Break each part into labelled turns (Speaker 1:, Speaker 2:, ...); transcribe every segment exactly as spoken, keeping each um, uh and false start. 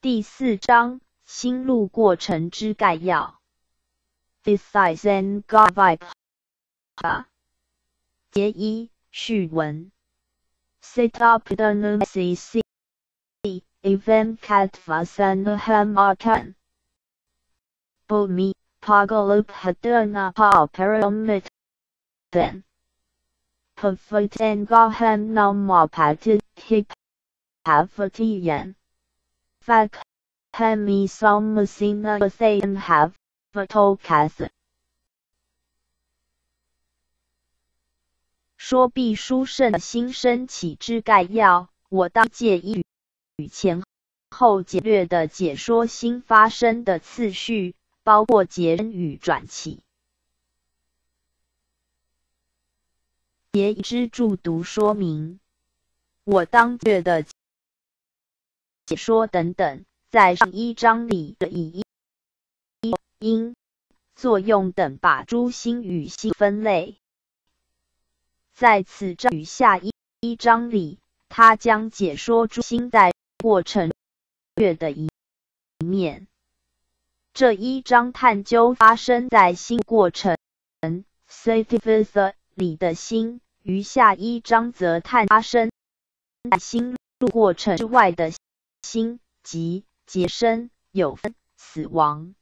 Speaker 1: 第四章心路过程之概要。Besides and God vibe 节一序文 Set up the N C C event Katvasan Hamakan Bumi Pagalup Hadana Pa Pyramid Then Perfect and Gaham Nama Patit Hip Havatian Fak Hemi Samasina Thayan Have Vatokas 说毕书圣心生起之概要，我当借一语前后简略地解说心发生的次序，包括结生与转起。节一之注读说明，我当略的解说等等，在上一章里以因、作用等把诸心与性分类。在此章与下一一章里，他将解说诸心在过程略的一面。这一章探究发生在心过程 里的心，于下一章则探发生在心路过程之外的心，即结生、有分、死亡。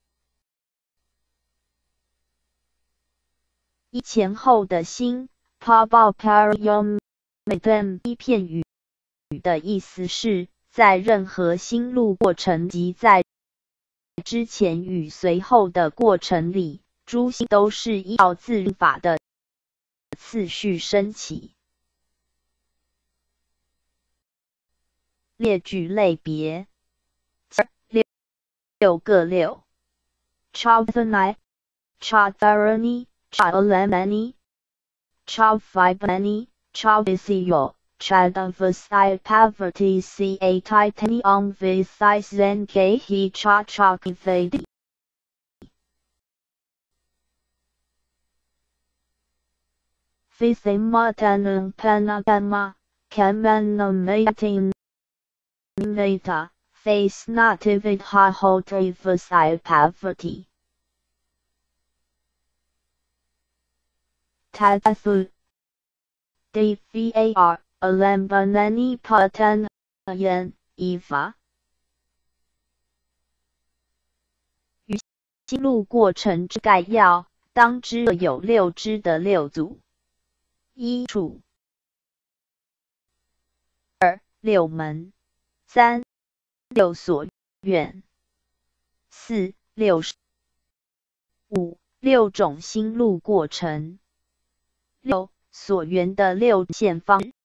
Speaker 1: 一前后的心 Pabal Parayom Madam 一片语的意思是，在任何心路过程及在之前与随后的过程里，诸心都是依照自然法的次序升起。列举类别，六六个六 Chavthanai Chatharani Chalamani Chavvibani Chavisiyo Chadavasai Pavarti Ca Titanium Visai Zen Kahi Cha Chakivadi Visimatanum Panagama Kamanamatin Meta Face Nativid Hahotri Visai Pavarti Tadathu D V A R Alambanani Patan Yan Eva 与心路过程之概要，当知有六支的六组：一处，二六门，三六所愿，四六五六种心路过程。六所缘的六现方式，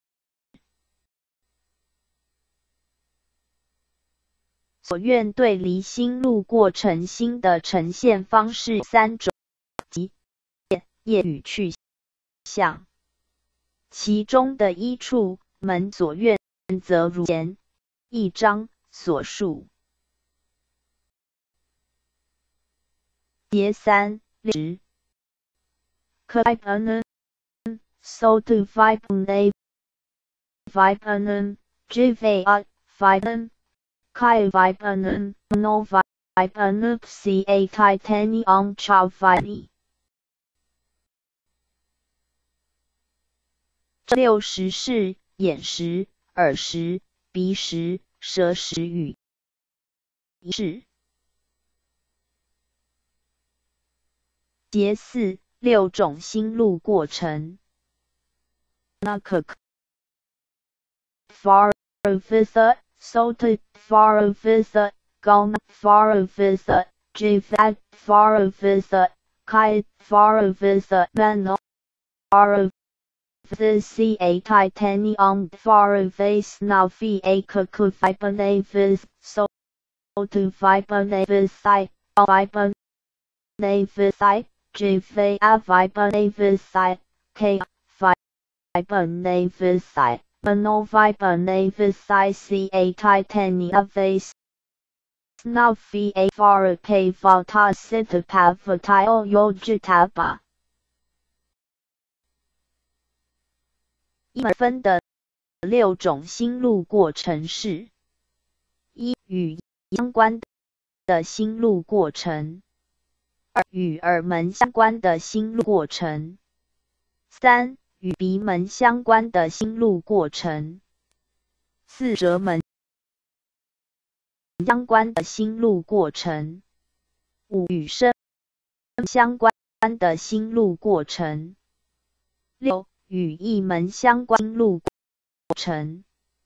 Speaker 1: 所愿对离心路过程心的呈现方式三种，即业与去向。其中的一处门所愿则如前一章所述。节三十 Kaipanan So to Vipanan Vipanan Jivaya Vipanan Kai Vipanan No Vipanan Ca Titanium Chavani 这六识是眼识、耳识、鼻识、舌识与意识。节四六种心路过程。Nakak Faravisa Sota Faravisa Gona Faravisa Jivat Faravisa Kai Faravisa Mano Faravisa Ca Titanium Faravisa Navi Akaku Vipanavis So to Vipanavisai Vipanavisai Jiva Vipanavisai K Vipanavisai Mano Vipanavisai Ca Titania Vase Navi A Varapay Vata Sitapavatai Yojitaba 一分的六种心路过程是：一语相关的心路过程；二、与耳门相关的心路过程；三、与鼻门相关的心路过程；四、舌门相关的心路过程；五、与声相关的心路过程；六、与意门相关心路过程，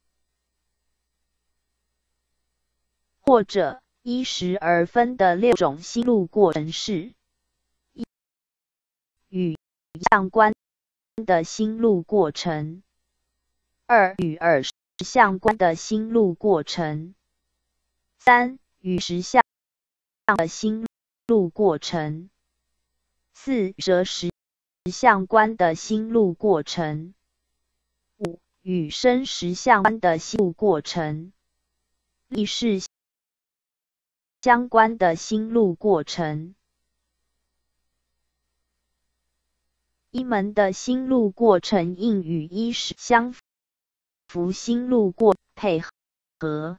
Speaker 1: 或者依时而分的六种心路过程是：一、与相关的心路过程；二、与耳相关的心路过程；三、与食相的心路过程；四、舌实相关的心路过程；五、与声实相关的心路过程；意识相关的心路过程。一门的心路过程应与依时相符心路过配合。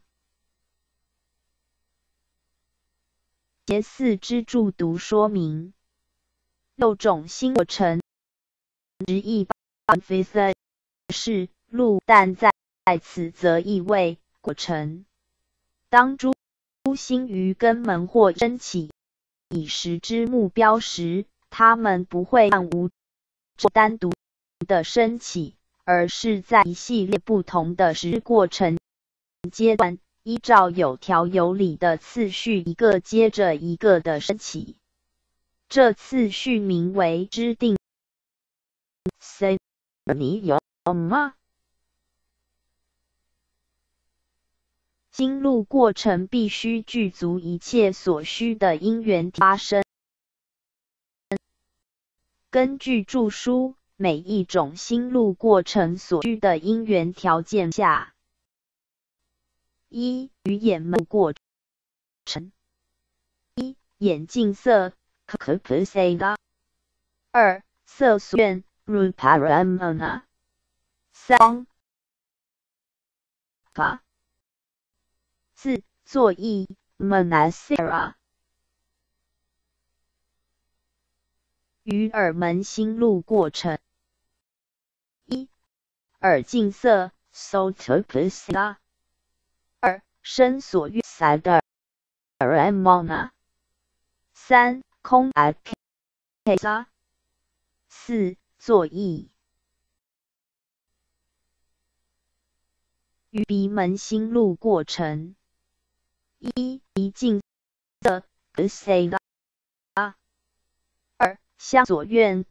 Speaker 1: 节四之注读说明。六种心过程直译是路，但在此则意为过程。当诸心于根门或升起以时之目标时，它们不会漫无单独的升起，而是在一系列不同的时过程阶段，依照有条有理的次序一个接着一个的升起。这次序名为知定。你有吗？心路过程必须具足一切所需的因缘发生。根据注疏，每一种心路过程所需的因缘条件下：一、与眼门过程。一、眼镜色。二、色所愿。三、四、作意。与耳门心路过程。一、耳镜色。二、声所愿。三、空。四、作意。与鼻门心路过程。一、鼻镜色。二、香所愿。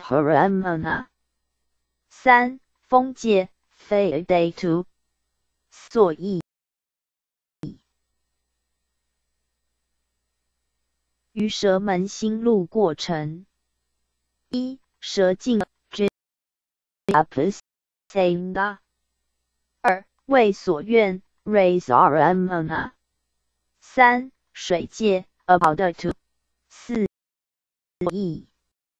Speaker 1: 三、风界。作意。与舌门心路过程。一、舌境。二、味所愿。三、水界。四、作意。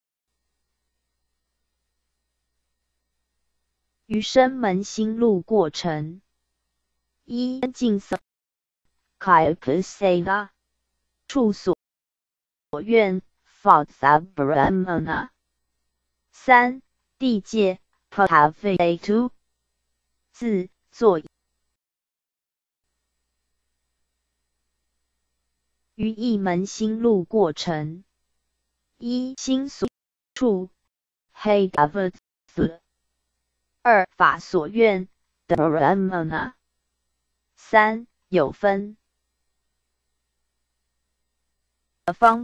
Speaker 1: 与声门心路过程。一、境色。处所愿。三、地界。四、作意。于意门心路过程。一、心所处。二、法所愿。三、有分。方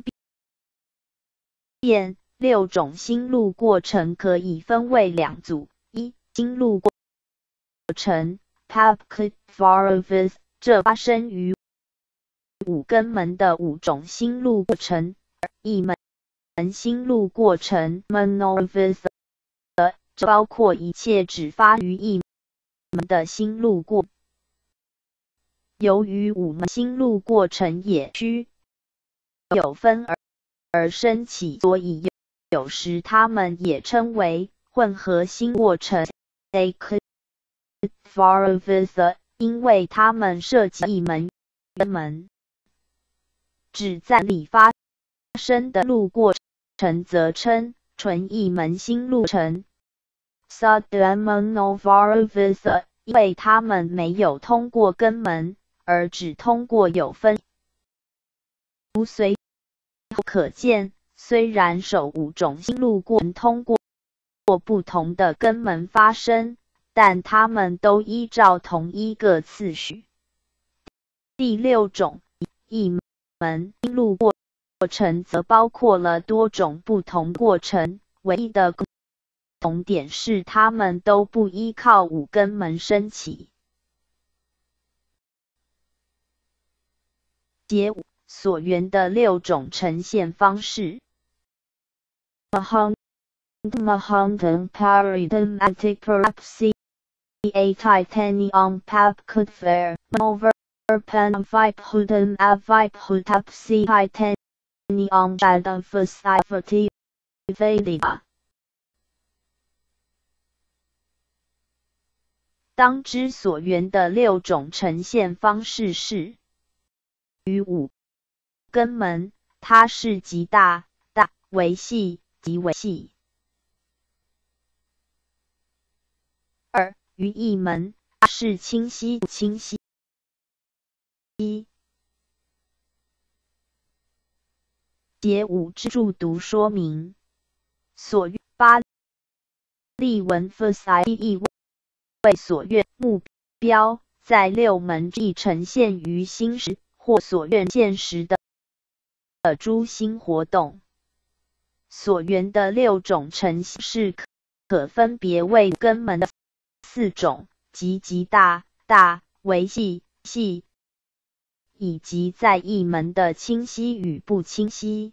Speaker 1: 便，六种心路过程可以分为两组：一、心路过程 这发生于五根门的五种心路过程；二、意门心路过程 这包括一切只发于意门的心路过。由于五门心路过程也需有分而而升起，所以有有时它们也称为混合心过程。因为它们涉及一门根门。指在里发生的路过程，则称纯一门心路程 （Subliminal 因为它们没有通过根门，而只通过有分。如随可见，虽然首五种心路过程通过不同的根门发生，但它们都依照同一个次序。第六种一门心路过程则包括了多种不同过程，唯一的共同点是它们都不依靠五根门升起。解五所缘的六种呈现方式。Mahantam Paridam Atikarapsi A Titanium Pap Kutver Over Pan Viphutam Aviputapsi Titanium Shadam Fusifati Vedida。当知所缘的六种呈现方式是：于五根门，它是极大、大为细及为细；二于一门，它是清晰清晰。解五之注读说明。所愿巴利文 Fusai 意为所愿目标，在六门亦呈现于心识或所愿现实的的诸心活动。所缘的六种呈现是可可分别为根门的四种，即极大、大、为细、细，以及在一门的清晰与不清晰。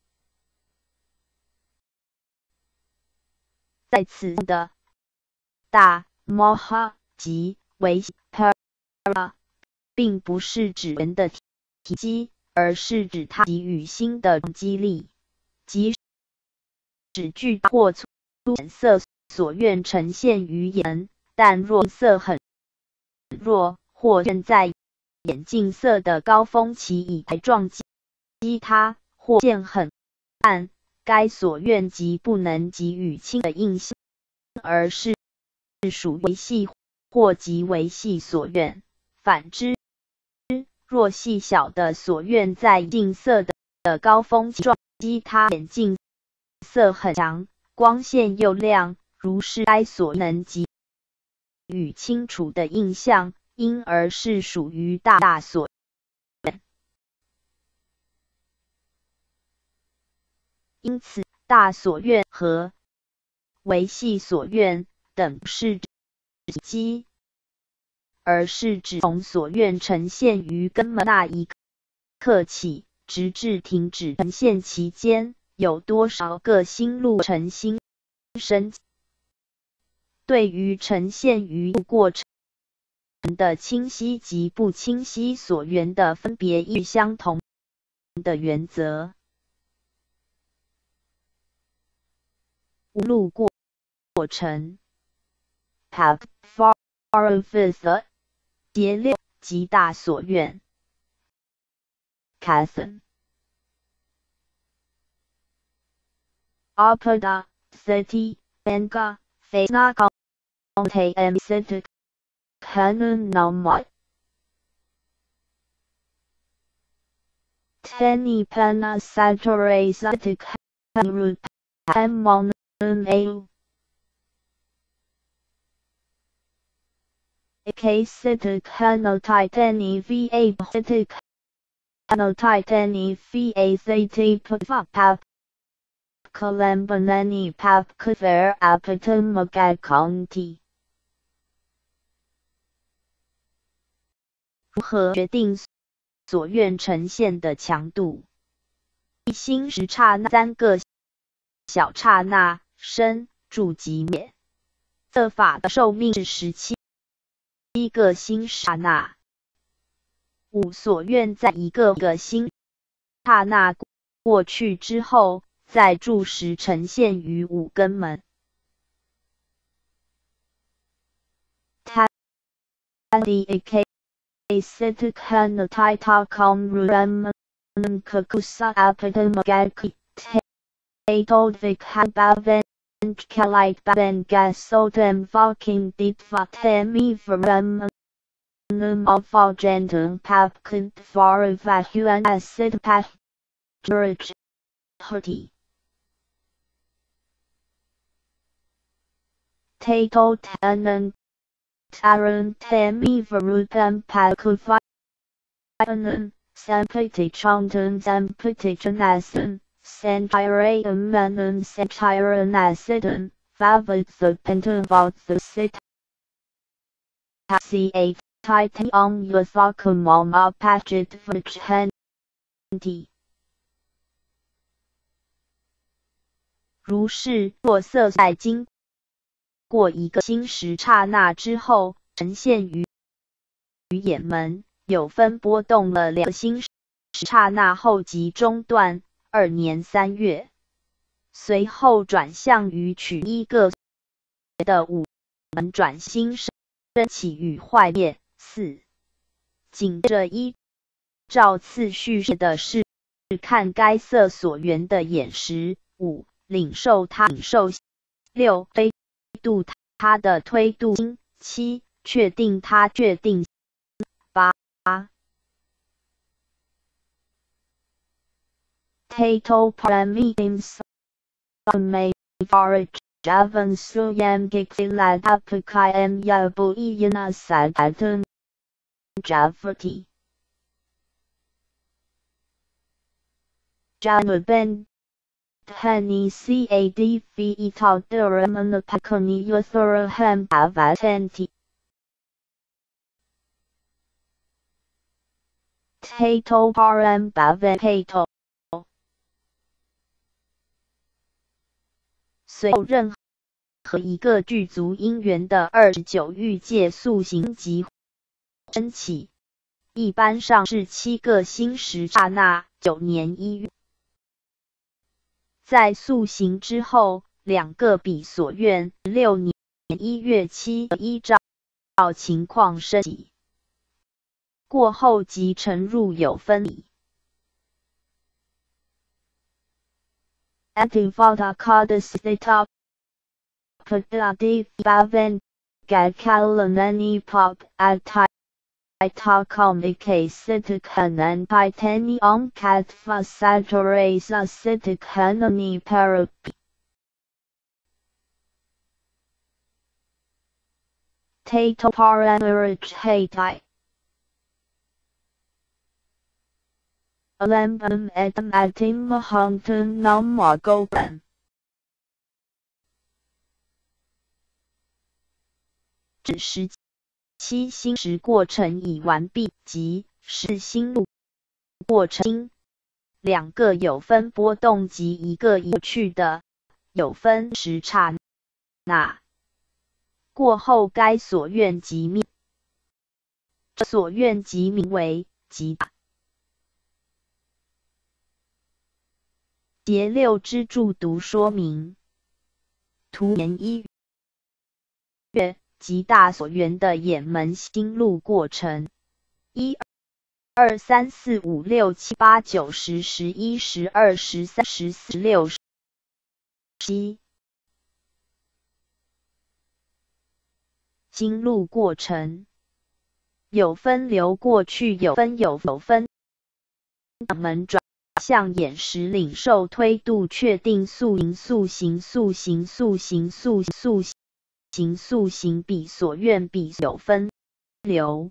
Speaker 1: 在此的大 moha 及为细 para 并不是指人的体积，而是指它给予心的激励，即使巨大或粗浅色所愿呈现于眼，但若色很弱，或现在眼镜色的高峰期以台撞击它，或见很暗，该所愿即不能给予清的印象，而是属为细或极为细所愿。反之，若细小的所愿在镜色的的高峰期撞击它，眼镜色很强，光线又亮，如是该所能给予清楚的印象，因而是属于大大所愿。因此，大所愿和为细所愿等不是指基，而是指从所愿呈现于根门那一刻起，直至停止呈现期间，有多少个心路程心生。对于呈现于过程的清晰及不清晰所缘的分别亦相同的原则。路过过程 Path far further 节六极大所愿 Cathan Apada thirty Benga Fena Conte M Citic Canon Namai Teni Pena Sature Citic Root Hamon A Citic Hanotitani V A Citic Hanotitani V A Thati Pap Kalambanani Pap Kaver Apatum Magad County 如何决定所愿呈现的强度？一心十刹那，三个小刹那，生、住及灭。这法的寿命是十七个心刹那。五所愿在一个个心刹那过去之后，在住时呈现于五根门。他 Sitikana Tita Komruram Kakusa Apatamagaki Atodvik Habaven Kalite Baben Gasotem Valking Ditvatemi Varam Num Pap Kuntvar Vahuan Acid Pat Durage Hurti Tato Tanan Taran Temi Varupam Pakuvanan Sampati Chantan Sampati Chanasan Sentire Manan Sentire Nasidan Vavat the Pentavat the Sit C eight Titan on Yathakamama Pachit Vachhanti 如是若色在经过一个心时刹那之后，呈现于眼门，有分波动了两个心时刹那后即中断。二年三月，随后转向于取一个的五门转心生起与坏灭。四，紧着依照次序的是看该色所缘的眼识。五，领受它领受心。六，推度它的推度心。七，确定它确定心。八Tato Paramitim Samay Varaj Javan Suyam Gikilad Apakayam Yabu Iyana Sadatun Javati Januben Hani Cad Vital Duraman Pakoni Yuthuraham Avatenti Tato Param Bavan Tato随后任何一个具足因缘的二十九欲界速行即升起，一般上是七个心时刹那。九年一月，在速行之后，两个比所愿。六年一月七，依照情况升起，过后即沉入有分理。Antivada Kadasita Padadi Bavan Gakalanani Pop Atai Itakomike Sitikanan Pitani Om Katva Saturasa Sitikanani Parapi Tato Paramarich Hatai Alambam etam atim mahantun nam magopan. 指十七心识过程已完毕，即是心路过程。两个有分波动及一个已去的有分时刹那过后，该所愿即灭。这所愿即名为极大。节六之注读说明。图言一月极大所缘的眼门心路过程。一、二、三、四、五、六、七、八、九、十、十一、十二、十三、十四、十六、十七。心路过程有分流过去，有分有有分门转向眼识领受推度确定速行速行速行速行速速行速行比所愿比有分流。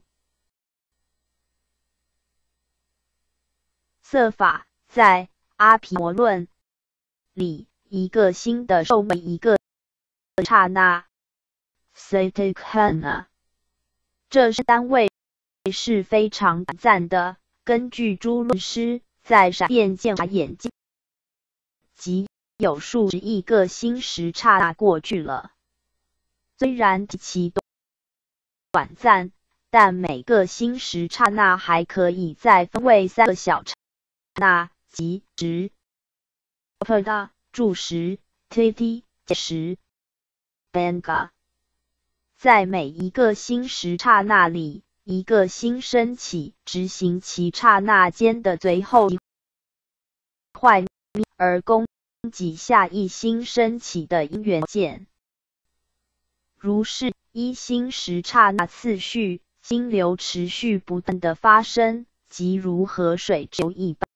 Speaker 1: 色法在阿毗摩论里，一个心的受为一个刹那 Satikana， 这是单位是非常短暂的。根据诸论师在闪电见华眼睛，即有数十亿个心时刹那过去了。虽然其短暂，但每个心时刹那还可以再分为三个小刹那，即时、pada、住时、titi、时、banga。在每一个心时刹那里， 一个心升起，执行其刹那间的最后一坏灭，而供给下一心升起的因缘件。如是一心时刹那次序，心流持续不断的发生，即如河水流一般。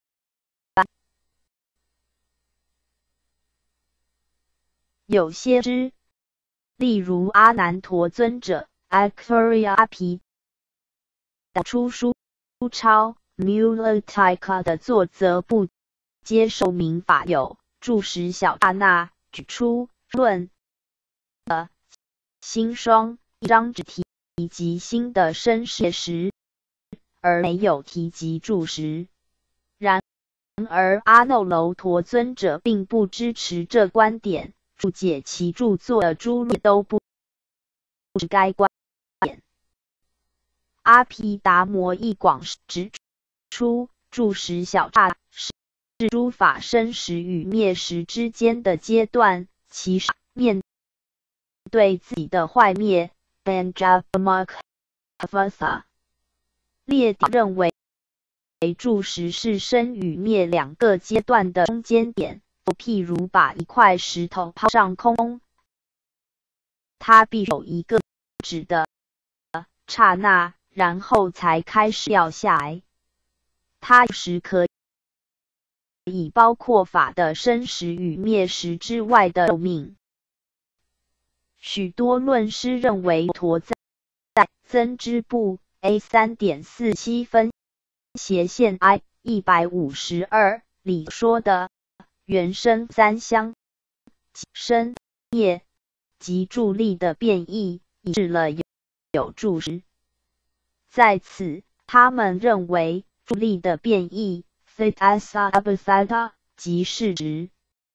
Speaker 1: 有些之，例如阿难陀尊者 Akhariyapi 出书抄 Mulatika 的作则不接受明法，有注释小刹那举出论的心双一章只提及心的生灭时，而没有提及注释。然而阿耨楼陀尊者并不支持这观点，注解其著作的诸论都不是该观点。阿毗达摩亦广指出，注释小刹那是诸法生时与灭时之间的阶段，其实面对自己的坏灭 Panjamakhvasa 列典认为注释是生与灭两个阶段的中间点，譬如把一块石头抛上空，它必有一个止的刹那，然后才开始掉下来。它有时可以包括法的生时与灭时之外的寿命。许多论师认为陀在增支部 A 三点四七 分斜线 I 一百五十二 里说的原生三相生灭及助力的变异已致了有有注释。在此，他们认为助力的变异 Theta Abtheta 即是指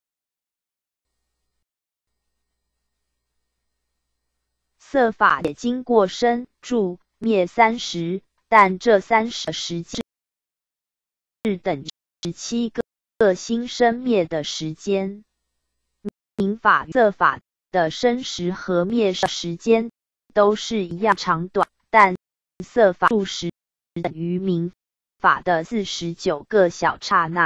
Speaker 1: 色法也经过生住灭三时，但这三时的时间是等十七个个心生灭的时间。明法色法的生时和灭时间都是一样长短，但色法数时等于明法的四十九个小刹那。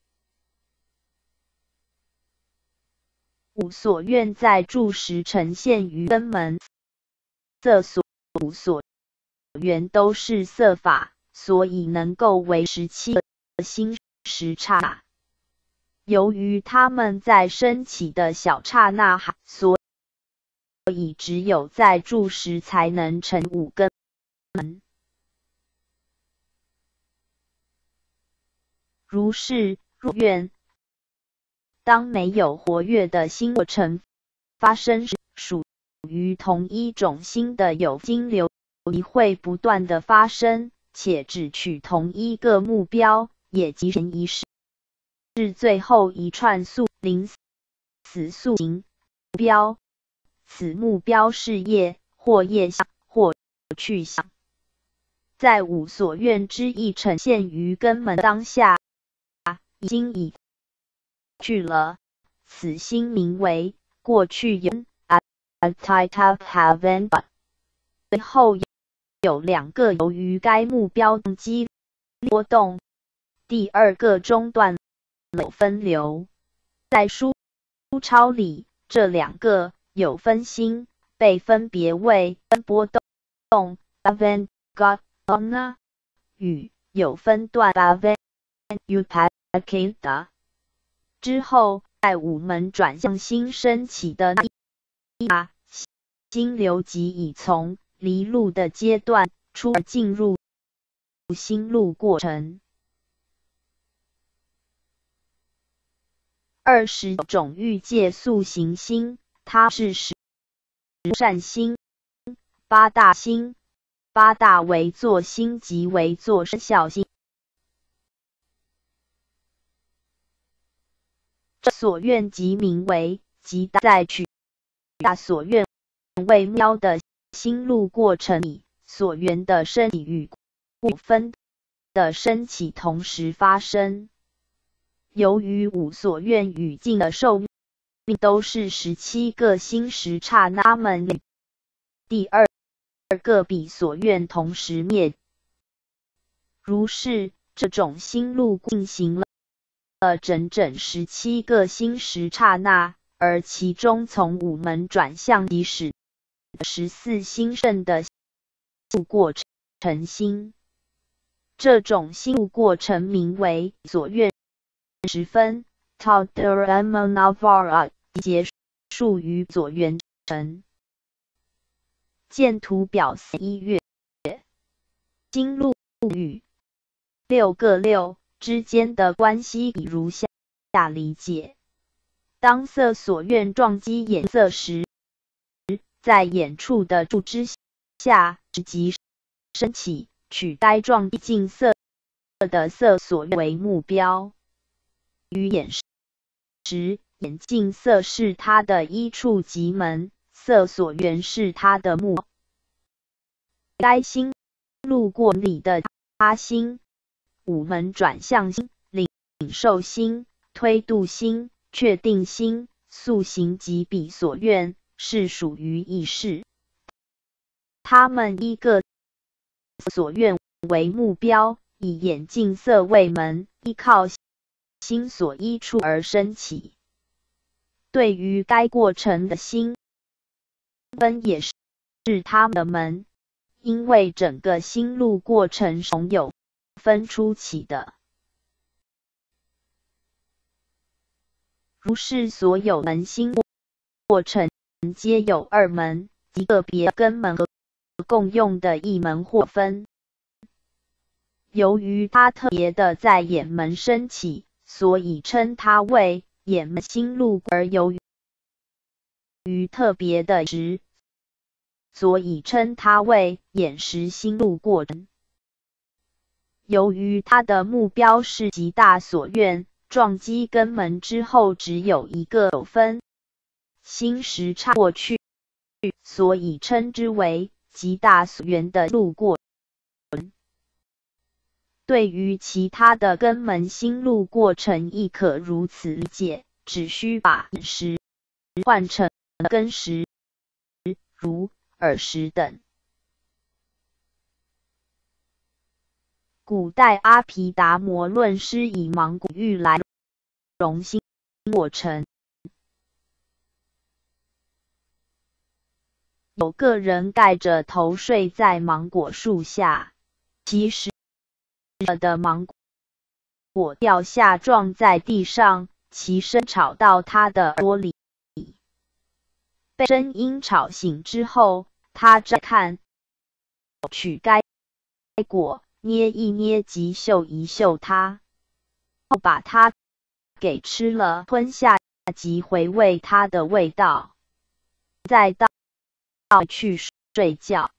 Speaker 1: 五所愿在住时呈现于根门，色所五所缘都是色法，所以能够为十七个心时刹那。由于它们在升起的小刹那，所以只有在住时才能成五根门。如是入愿，当没有活跃的心过程发生时，属于同一种心的有经流会不断的发生，且只取同一个目标，也即成一世是最后一串宿临死宿行目标。此目标是业或业相或去相。在五所愿之意呈现于根门当下，已经已去了，此心名为过去缘 Atita Haven。 最后有两个由于该目标动机波动，第二个中断了分流。在书抄里，这两个有分心被分别为分波动 Bhavan Gatana 与有分段 Bhavan Upakita。之后，在五门转向心升起的那一刹，心流即已从离路的阶段出而进入心路过程。二十种欲界速行心，它是十善心、八大心、八大为作心及为作生效心。这所愿即名为即在取大所愿为目标的心路过程里，所缘的升起与故分的升起同时发生。由于五所愿语境的寿命都是十七个心时刹那，们第二个比所愿同时灭。如是，这种心路进行了整整十七个心时刹那，而其中从五门转向即使十四心圣的心路过程心。这种心路过程名为所愿时分 Taudaramana 结束于所愿城。见图表一月心路与六个六之间的关系比如下下理解：当色所愿撞击眼色时，在眼处的注之下即升起，取该撞击近色的色所愿为目标。于眼时，眼近色是它的一处即门，色所愿是它的目。该心路过里的他心、五门转向心、领受心、推度心、确定心、速行及彼所愿是属于意识。他们依个所愿为目标，以眼近色为门，依靠心所依处而升起。对于该过程的心分也是他们的门，因为整个心路过程从有分出起的。如是所有门心过程皆有二门，即个别根门和共用的一门或分。由于它特别的在眼门升起，所以称它为眼门心路，而由于特别的时，所以称它为眼识心路过程。由于它的目标是极大所愿，撞击根门之后只有一个有分心时刹过去，所以称之为极大所愿的路过程。对于其他的根门心路过程亦可如此理解，只需把眼识换成根识，如耳识等。古代阿毗达摩论师以芒果玉来容心过程。有个人盖着头睡在芒果树下，其实的芒果掉下撞在地上，其声吵到他的耳朵里。被声音吵醒之后，他再看，取该果捏一捏即嗅一嗅它，后把它给吃了，吞下即回味它的味道，再到去睡觉。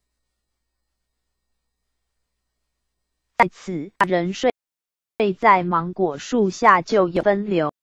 Speaker 1: 在此，人睡在芒果树下就有分流，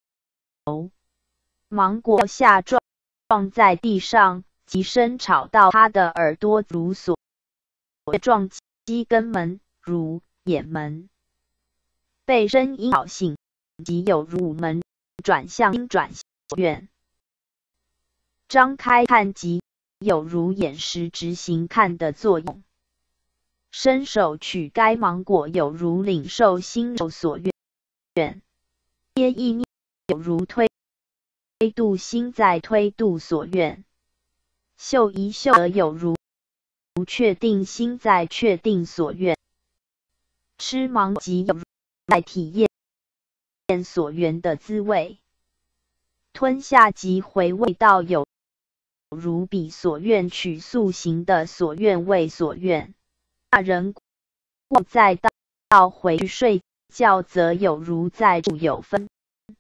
Speaker 1: 芒果下撞撞在地上，即声吵到他的耳朵，如所撞击根门，如眼门。被声音吵醒，即有如五门转向心转所愿。张开看即有如眼识执行看的作用。伸手取该芒果有如领受心有所愿，捏一捏有如推度心在推度所愿，嗅一嗅而有如确定心在确定所愿。吃芒果即有如在体验所愿的滋味，吞下即回味到有如彼所愿取速行的所愿为所愿。那人过再到回去睡觉，则有如在处有分。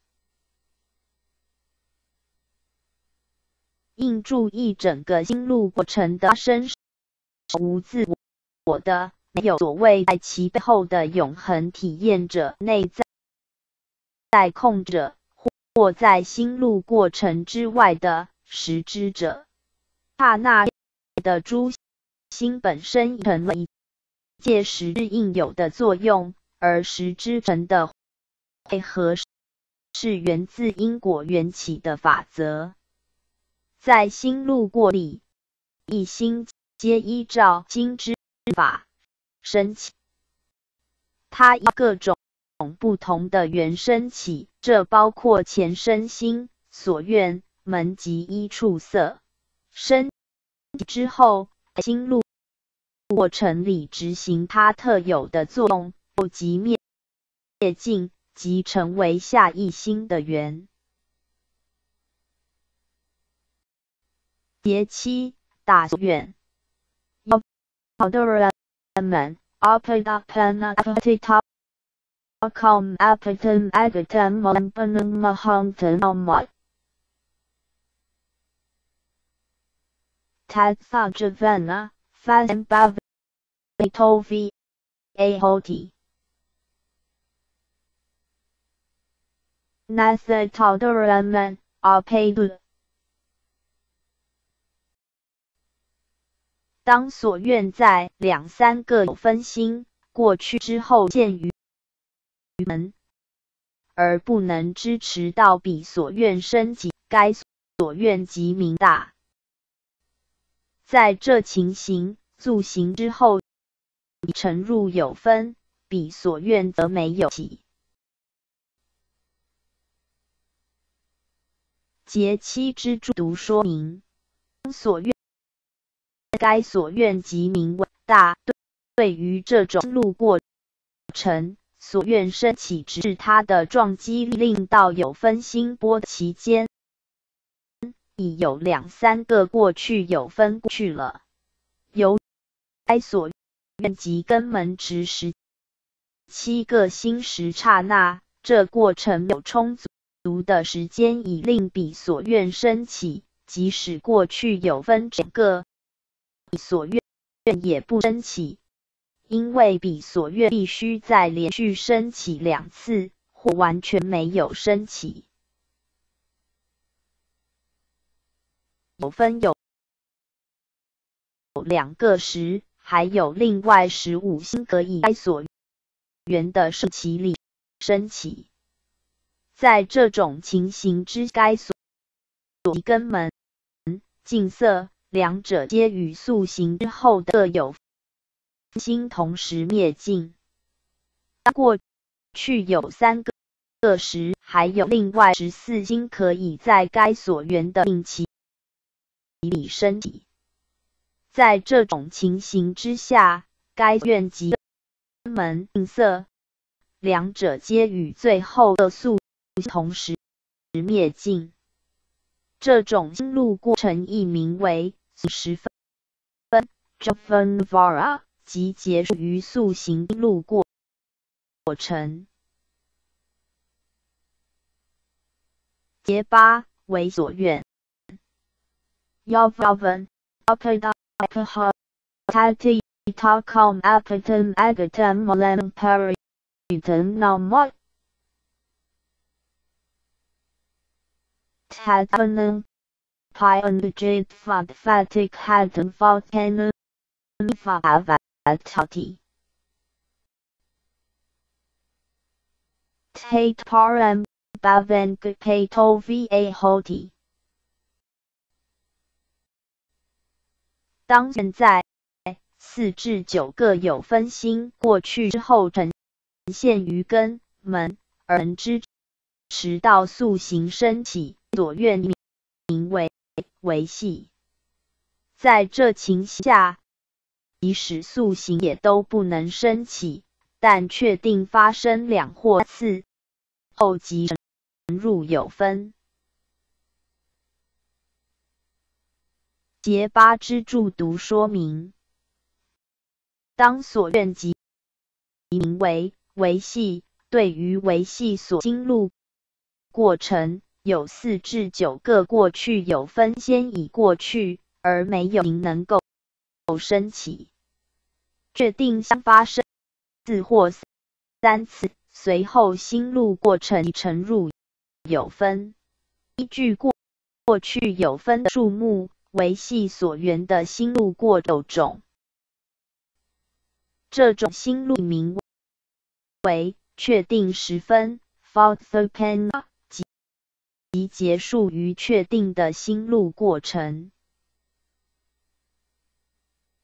Speaker 1: 应注意整个心路过程的发生无自我的，没有所谓在其背后的永恒体验者、内在在控者，或在心路过程之外的实知者。刹那的诸心本身成了一界实质应有的作用，而实知成的配合是源自因果缘起的法则。在心路过里，一心皆依照心之法生起。它以各种不同的缘生起，这包括前身心、所愿、门及依处色。生起之后，心路过程里执行它特有的作用，后即灭灭尽，即成为下一心的缘。节七大所愿。Yaudaram apadapan apatita com apatam agatam malampanam mahantam amat Tatha javana fazem bavitovi ahoti Natha Taudaraman apadu当所愿在两三个有分心过去之后见于门，而不能支持到彼所愿生起，该所愿即名大。在这情形塑形之后，已沉入有分，彼所愿则没有起。节七之注读说明，所愿。该所愿即名为大。对于这种路过程，所愿升起直至它的撞击力令到有分心波期间，已有两三个过去有分过去了。由该所愿及根门持十七个心时刹那，这过程有充足的时间以令彼所愿升起，即使过去有分整个。所愿也不升起，因为彼所愿必须再连续升起两次，或完全没有升起。有分有两个时，还有另外十五心可以该所缘的升起里升起。在这种情形之该所根门、净色。两者皆于塑形之后的有心同时灭尽。过去有三个时，还有另外十四心可以在该所缘的定期里升起。在这种情形之下，该愿及门净色两者皆与最后的塑同时灭尽。这种心路过程亦名为十分 Javanvara 即结束于塑形路过程。节八为所愿。Yavavan apada apaha tati takam apatam agatam malam paritam namat Tadvanam Pionajit Fat Fatik Hadan Volcano Avatati Tate Param Bavenka Pato Va Hoti 当现在四至九个有分心过去之后呈现于根门，而能支持到塑形升起，所愿名为维系。在这情形下，即使塑形也都不能升起，但确定发生两或次后即沉入有分。节八之注读说明，当所愿即名为维系，对于维系所经路过程有四至九个过去有分先已过去，而没有能够升起。确定相发生四或三次，随后心路过程已沉入有分。依据过过去有分的数目，维系所缘的心路过有种。这种心路名为确定时分 Falthopena 即结束于确定的心路过程。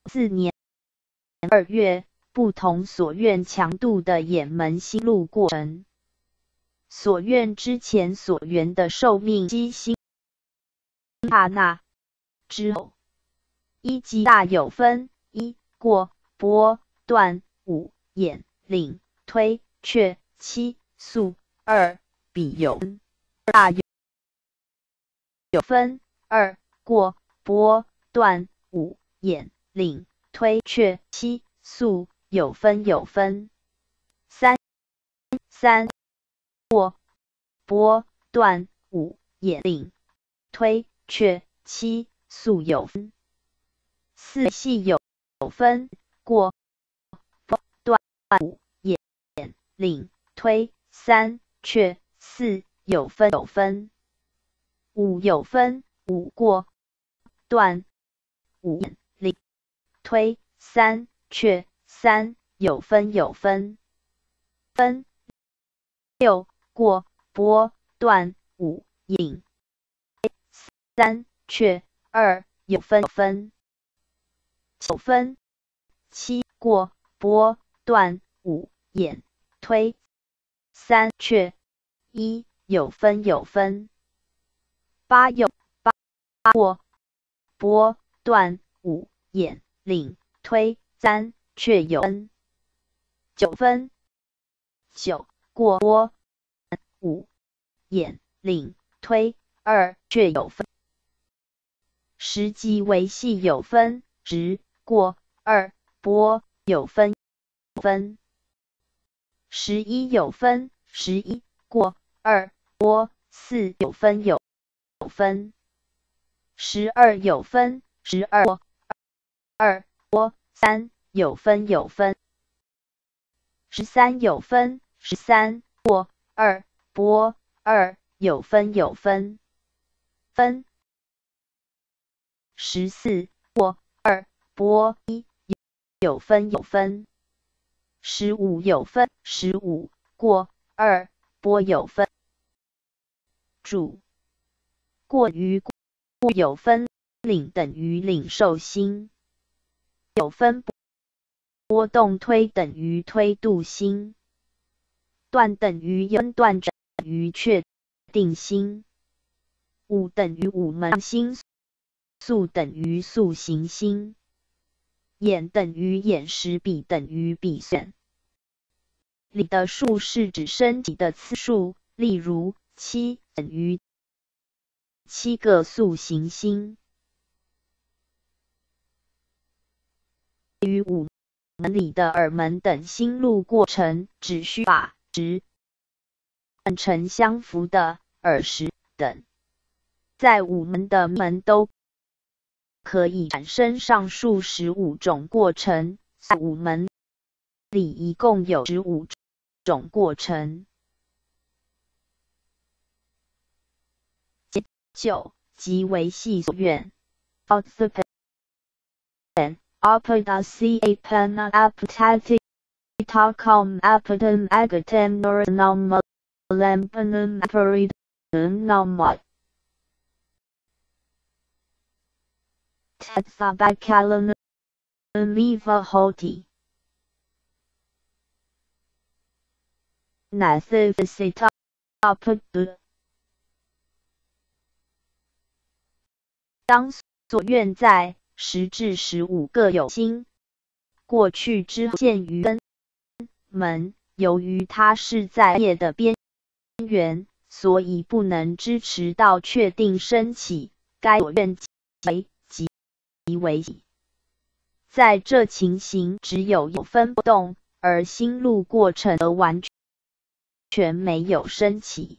Speaker 1: 四年二月，不同所愿强度的眼门心路过程。所愿之前所缘的寿命机心刹那之后，一极大有分：一过、波、段、五眼、领、推、却、七速；二比有大有有分：二过、波、段、五眼、领、推、却、七速有分有分。三三过、波、段、五眼、领、推、却、七速有分。四系有分：过、波、段、五眼、领、推、三、却、四有分有分。五有分：五过、段、五眼、领、推、三、却、三有分有分。分六过、波、段、五引、三、却、二有分有分。九分：七过、波、段、五眼、推、三、却、一有分有分。八有八过、波、段、五眼、领、推、三、却有分。九分：九过、波、五眼、领、推、二却有分。十即为系有分：直、过、二、波有分分。十一有分：十一过、二、波、四有分有分。十二有分：十二过、二、波、三有分有分。十三有分：十三过、二、波、二有分有分。分。十四过、二、波、一有分有分。十五有分：十五过、二、波有分。注：过于过有分，领等于领受心，有分波动推等于推度心，断等于分断等于确定心，五等于五门心，速等于速行心，眼等于眼识，比等于比算。里的数是指身体的次数，例如七等于七个速行心。与五门里的耳门等心路过程，只需把直换成相符的耳识等，在五门的门都可以产生上述十五种过程。在五门里一共有十五种过程。九即为系所愿。Apodasi apana apatati takom apatam agatem noranam lampanam aparidum namat Tatsabakalanam eva hoti Nathivasita apadu 当所愿在十至十五个有心过去之后，见于根门，由于它是在业的边缘，所以不能支持到确定升起。该所愿为即为喜。在这情形，只有有分波动，而心路过程则完全没有升起。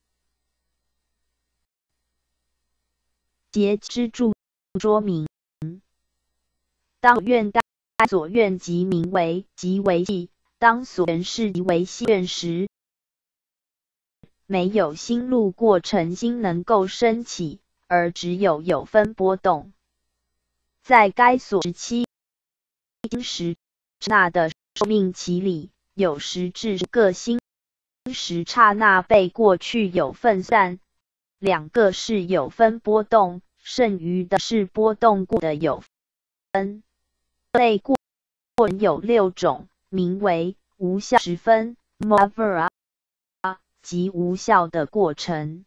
Speaker 1: 节之注说明。当所愿该所愿即名为即为系，当所缘是即为系愿时，没有心路过程心能够升起，而只有有分波动。在该所时期时那的寿命期里，有十至十个心时刹那被过去有分散，两个是有分波动，剩余的是波动过的有分。 类过程有六种，名为无效十分 （Mavara） 及无效的过程。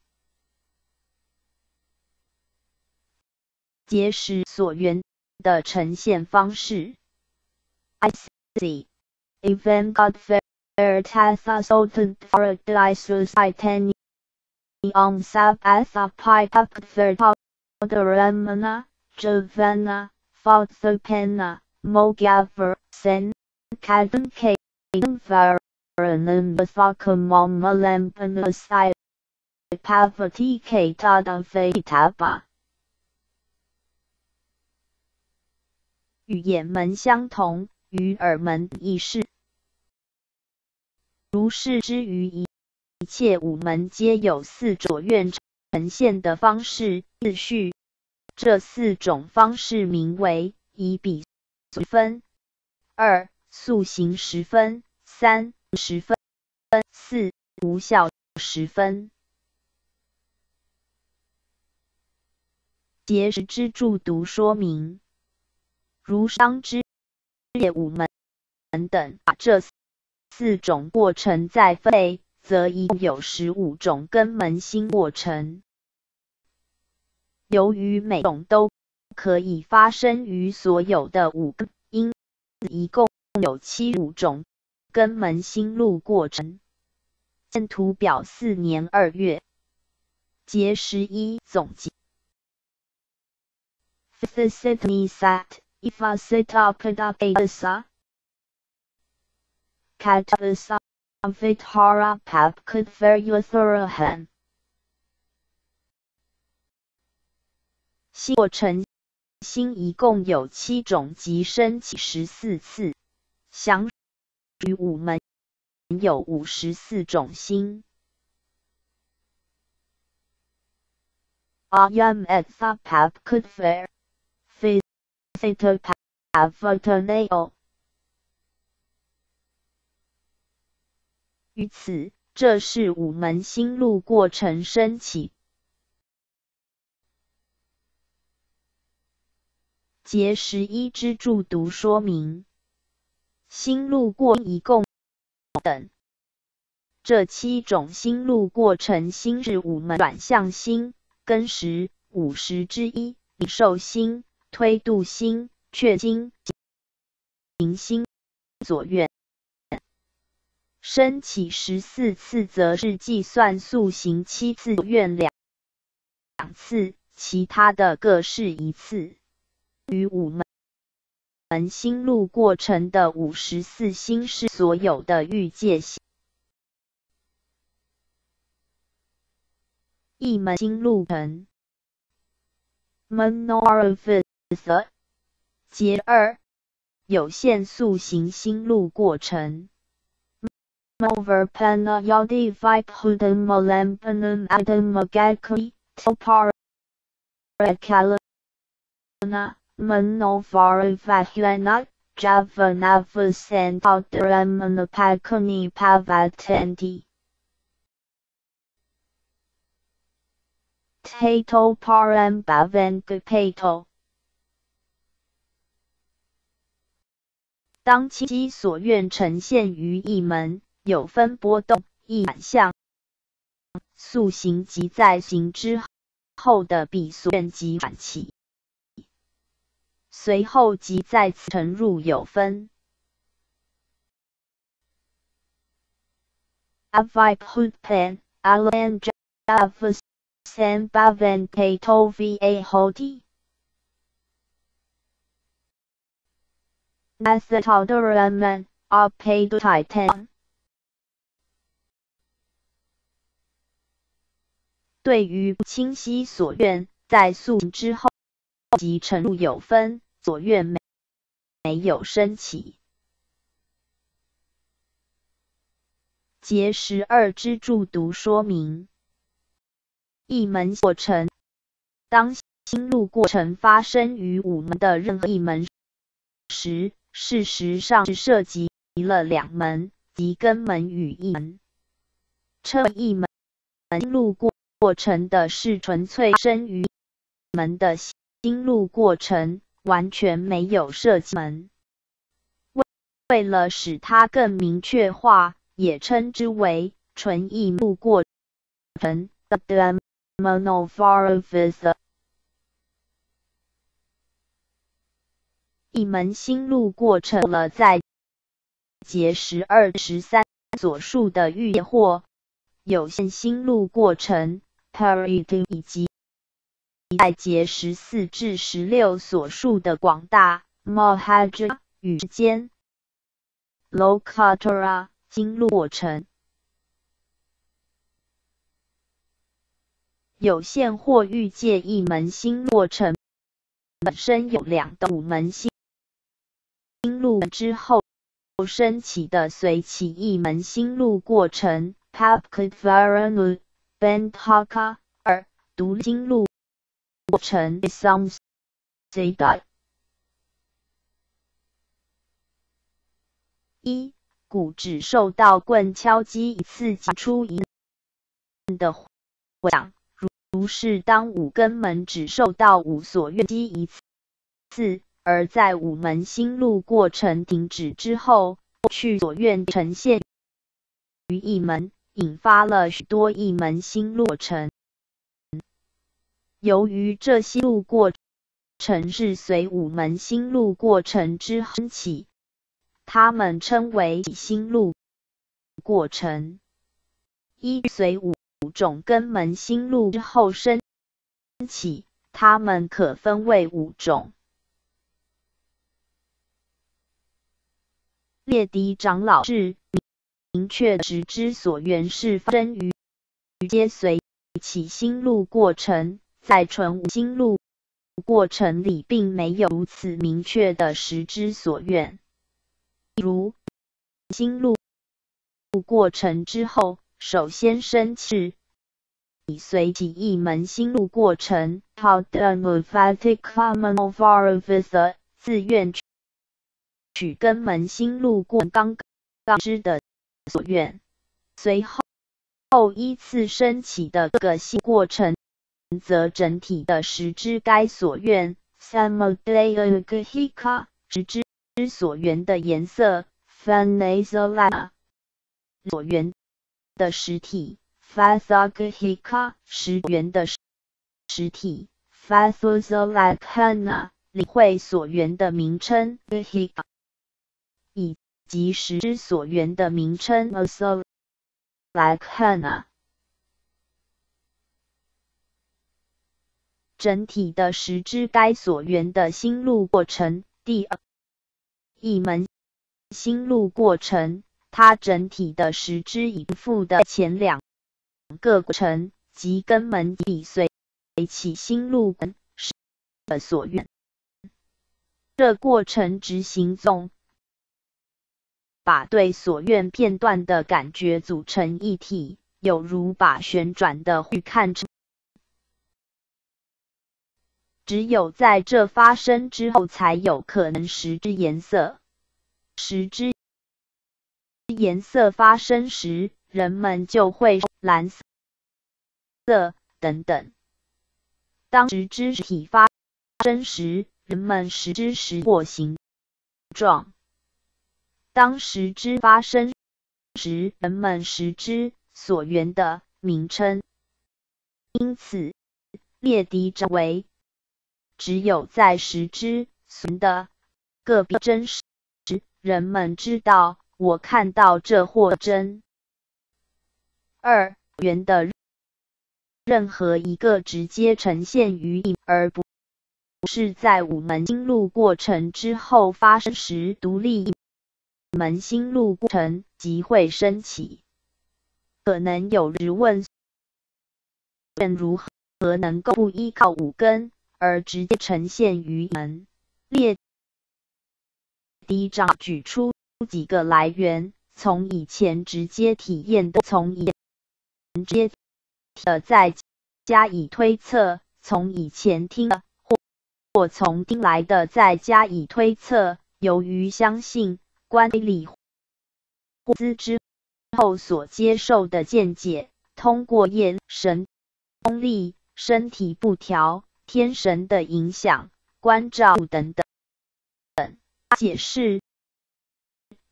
Speaker 1: 结识所缘的呈现方式 I see Event got fair tatha sultan for the society on sab as a pipe up fair the ramana Javana fought the penna Mogaver sen Kadan Kadan Varanan Vasakamon Malampan aside Pavati Katada Faitaba与眼门相同，与耳门亦是。如是之于一切五门皆有四种愿呈现的方式次序，这四种方式名为以比十分、二速行十分、三十分、四无效十分。结识之注读说明。如商之业五门等，把这四种过程再分类，则一共有十五种根门心过程。由于每种都可以发生于所有的五个，因此一共有七十五种根门心路过程。见图表四年二月。节十一总结。Ifasitnisat, Katavasa, Vithara Papkut Veryuthurahan。心过程心一共有七种，即升起十四次。详于五门有五十四种心。Ayam etha Papkut Ver Avataneo。于此，这是五门心路过程升起。节十一之注读说明。心路过一共等，这七种心路过程心是五门转向心、根识、五识之一、领受心、推度心、确经、行心、所愿。升起十四次，则是计算速行七次，愿两两次，其他的各是一次。于五门心路过程的五十四心是所有的欲界心。一门心路程 Monoraphisa。节二有限速行心路过程。Moverpana Yadi Viphudan Malampanam Adam Magakri Topara Kalana Manovara Vahyana Javanavas and Aldaramana Pakuni Pavatanti Tato Param Bhavangapato。当七机所愿呈现于一门，有分波动、一反向、速行及在行之后的比所愿即转起，随后即再次沉入有分。Aviputpan Alan Javas Sambavan Pato Va Hoti Nathataldaraman Apadu Titan。对于不清晰所愿，在速行之后即沉入有分，所愿没没有升起。节十二之注读说明。一门过程，当心路过程发生于五门的任何一门时，事实上是涉及了两门，即根门与一门。称一门心路过程的是纯粹生于门的心路过程，完全没有涉及门。 为了使它更明确化，也称之为纯异路过程 （Monophorophys）。一门心路过程了在节十二、十三所述的预业或有限心路过程 （Parity） 以及在节十四至十六所述的广大 Mahajana 与之间 Lokatara 心路过程。有限或欲界一门心路过程本身有两的五门心路之后升起的随起一门心路过程 Papkatvaranu Bentaka 二独立心路过程 Samsada。一骨只受到棍敲击一次即出一的回响，如是当五根门只受到五所愿击一次，而在五门心路过程停止之后，去所愿呈现于一门，引发了许多一门心路过程。由于这心路过程是随五门心路过程之后起，它们称为心路过程。依随五种根门心路之后升起，它们可分为五种。列嫡长老是明确直之所缘是发生于皆随起心路过程，在纯无心路过程里并没有如此明确的实之所愿。例如心路过程之后首先升起以随起一门心路过程 自愿取根门心路过刚刚知的所愿，随后后依次升起的各个心过程则整体的实知该所愿 实知所缘的颜色 所缘的实体 实缘的实体 领会所缘的名称以及实知所缘的名称 整体的实知该所缘的心路过程。第二，一门心路过程，它整体的实知已附的前两个过程，即根门底随起心路的所愿。这过程执行中，把对所愿片段的感觉组成一体，有如把旋转的弧看成。只有在这发生之后，才有可能实知颜色。实知颜色发生时，人们就会蓝色等等。当实知体发生时，人们实知时或形状。当实知发生时，人们实知所缘的名称。因此，列嫡长为只有在实知所缘的个别真实，人们知道我看到这或真。二缘的任何一个直接呈现于一，而不是在五门心路过程之后发生时独立一门心路过程即会升起。可能有人问，如何能够不依靠五根而直接呈现于一门？列嫡长举出几个来源，从以前直接体验的，从以前直接的再加以推测，从以前听的或或从听来的再加以推测。由于相信观理或思之后所接受的见解，通过业神功力、身体不调、天神的影响、关照等等等解释，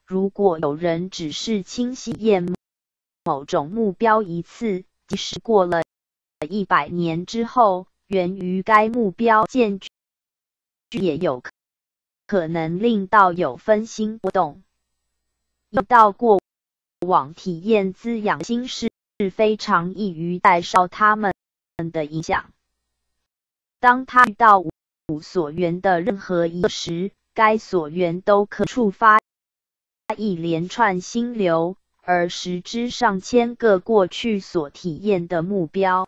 Speaker 1: 如果有人只是清晰验某种目标一次，即使过了一百年之后，源于该目标渐具，也有可能令道友分心波动。遇到过往体验滋养心事，非常易于带受他们的影响。当他遇到无所缘的任何一时，该所缘都可触发一连串心流，而实之上千个过去所体验的目标。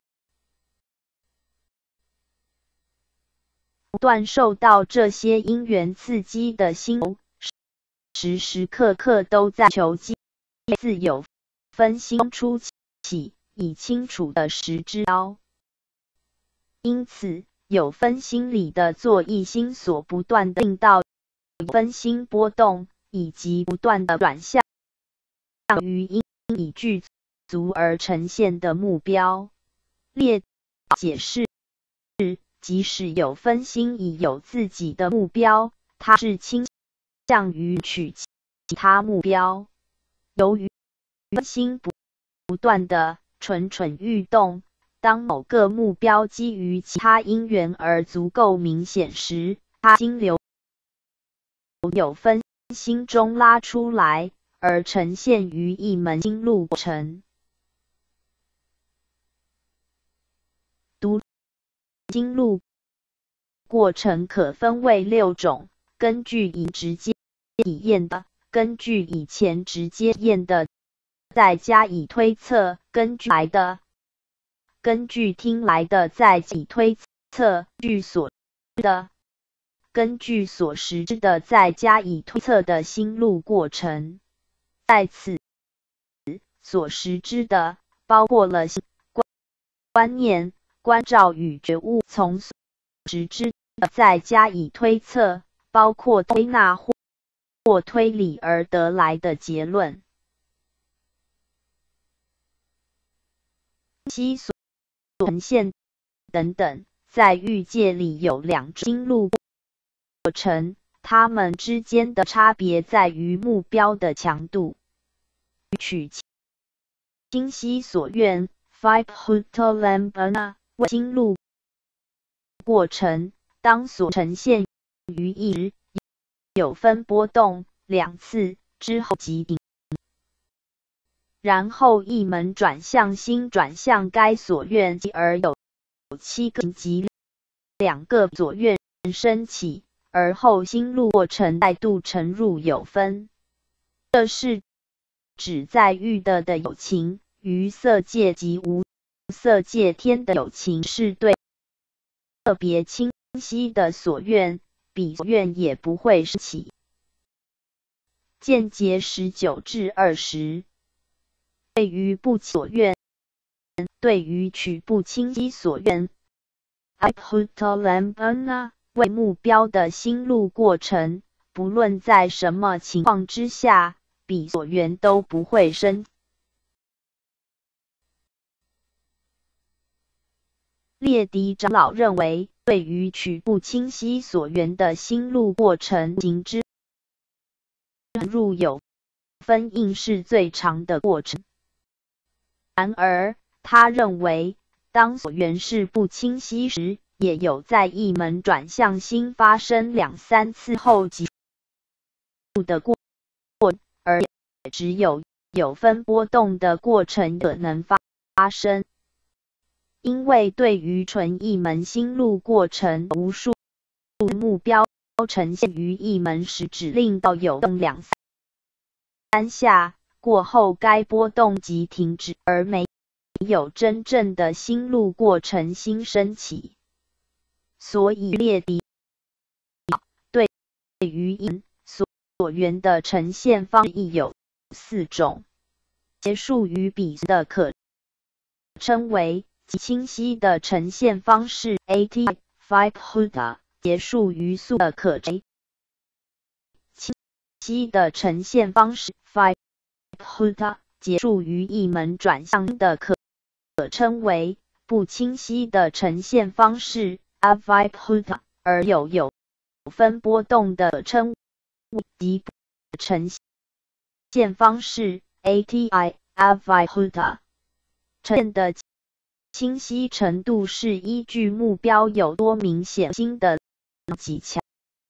Speaker 1: 不断受到这些因缘刺激的心流，时时刻刻都在求记自有分心初起，以清楚的识之标。因此，有分心理的作意心所不断的令到分心波动，以及不断的转向于因已具足而呈现的目标。列解释，即使有分心已有自己的目标，它是倾向于取其他目标。由于分心不不断的蠢蠢欲动，当某个目标基于其他因缘而足够明显时，它心流有分心中拉出来，而呈现于一门心路过程。读心路过程可分为六种，根据已直接体验的，根据以前直接验的，再加以推测，根据来的，根据听来的再加以推测，据所的，根据所识知的再加以推测的心路过程。在此，所识知的包括了心、观念、关照与觉悟，从所识知的再加以推测，包括推纳或或推理而得来的结论。其所呈现等等，在欲界里有两种心路过程，它们之间的差别在于目标的强度。取清晰所愿 five hutalambana 为心路过程，当所呈现于一时有分波动两次之后即停，然后一门转向心转向该所愿，而有七个及两个所愿升起，而后心路过程再度沉入有分。这是指在欲的的有情，于色界及无色界天的有情是对特别清晰的所愿，彼所愿也不会升起。见解十九至二十。对于不所愿，对于取不清晰所愿 ，Iputalambana 为目标的心路过程，不论在什么情况之下，彼所愿都不会生。列迪长老认为，对于取不清晰所缘的心路过程行之入有分应是最长的过程。然而，他认为，当所缘是不清晰时，也有在一门转向心发生两三次后即的过程，而只有有分波动的过程可能发生。因为对于纯一门心路过程，无数目标呈现于一门时，只令到有动两三下，过后该波动即停止，而没有真正的心路过程新升起。所以列迪对于因所缘的呈现方式亦有四种，结束于彼的可称为极清晰的呈现方式 A T five huta， 结束于速的可称清晰的呈现方式 five huta， 结束于一门转向的可可称为不清晰的呈现方式 A five huta， 而有有分波动的可称为极呈现方式 A T I Avaihuta 呈现的清晰程度是依据目标有多明显心的技巧。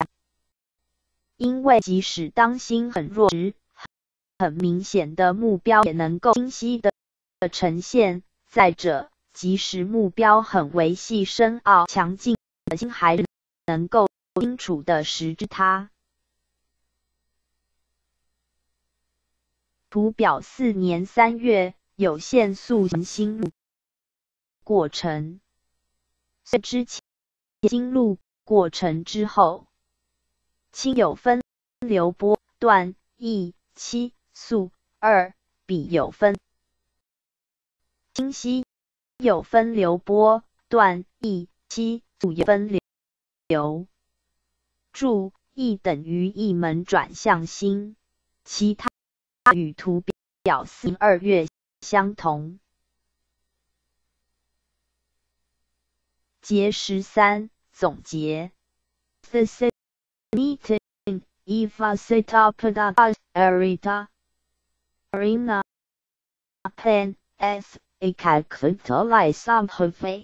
Speaker 1: 因为即使当心很弱时，很明显的目标也能够清晰的呈现。再者，即使目标很维系深奥强劲的心还是能够清楚的识知它。图表四年三月有限速行心路过程，虽之前心路过程之后，氢有分流波段一七速二比有分氢烯有分流波段一七速有分流。注 E 等于一门转向星，其他与图表四二月相同。节十三总结 Facilitating Evacitapada Arita Arena Plan S A Calculate of Heavy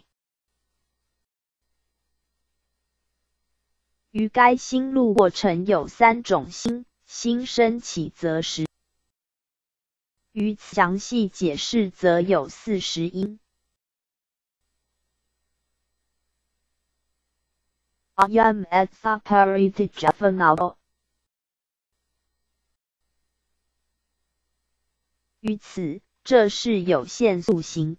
Speaker 1: 于该心路过程有三种心心升起则时，于此详细解释则有四十因。I am at the parity Javanao 于此，这是有限速行。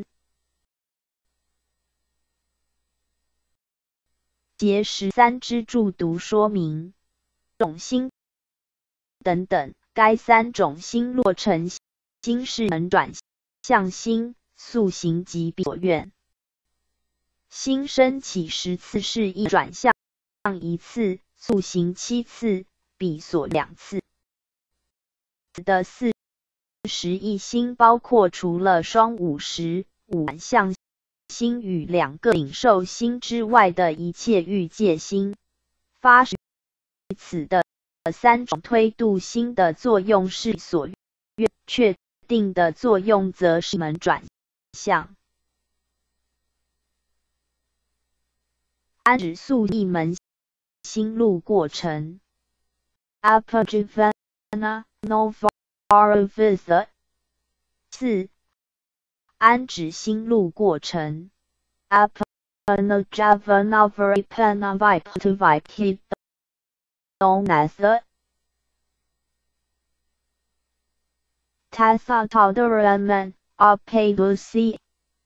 Speaker 1: 节十三之注读说明种心等等，该三种心落成心是能转向心、速行及比所愿。心升起十次是一转向一次，速行七次，比所两次。的四十一心包括除了双五十五转向心与两个领受心之外的一切欲界心。发于此的三种推度心的作用是所愿，确定的作用则是门转向。安指速一门心路过程 Apogevana Novaravitha 四安指心路过程 Apanojavanavaripanavipativipid known as the Tathataldaraman Apadusi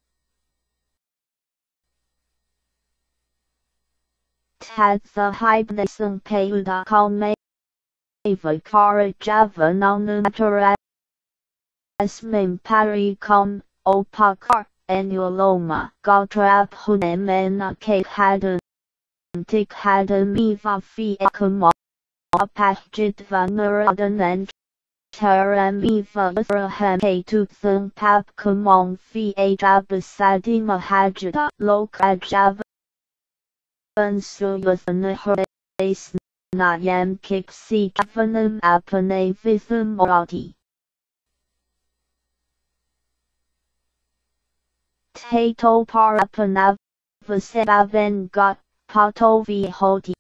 Speaker 1: Tatha Hibnison Payuda Kalme Vakara Javananatara Asmin Paricom Opakar Annualoma Galtrap Hunemena K Hadan Tik Hadan Miva Fi Ekamo Apajit Vanaradan and Taramiva Abraham K Tukthun Pap Kamon Fi Ajabasadima Hajita Lokajava Suyathanahres Nayam Kiksi Javanam Apane Vitham Morati Tato Parapanav Vasebaven Got Patovi Hoti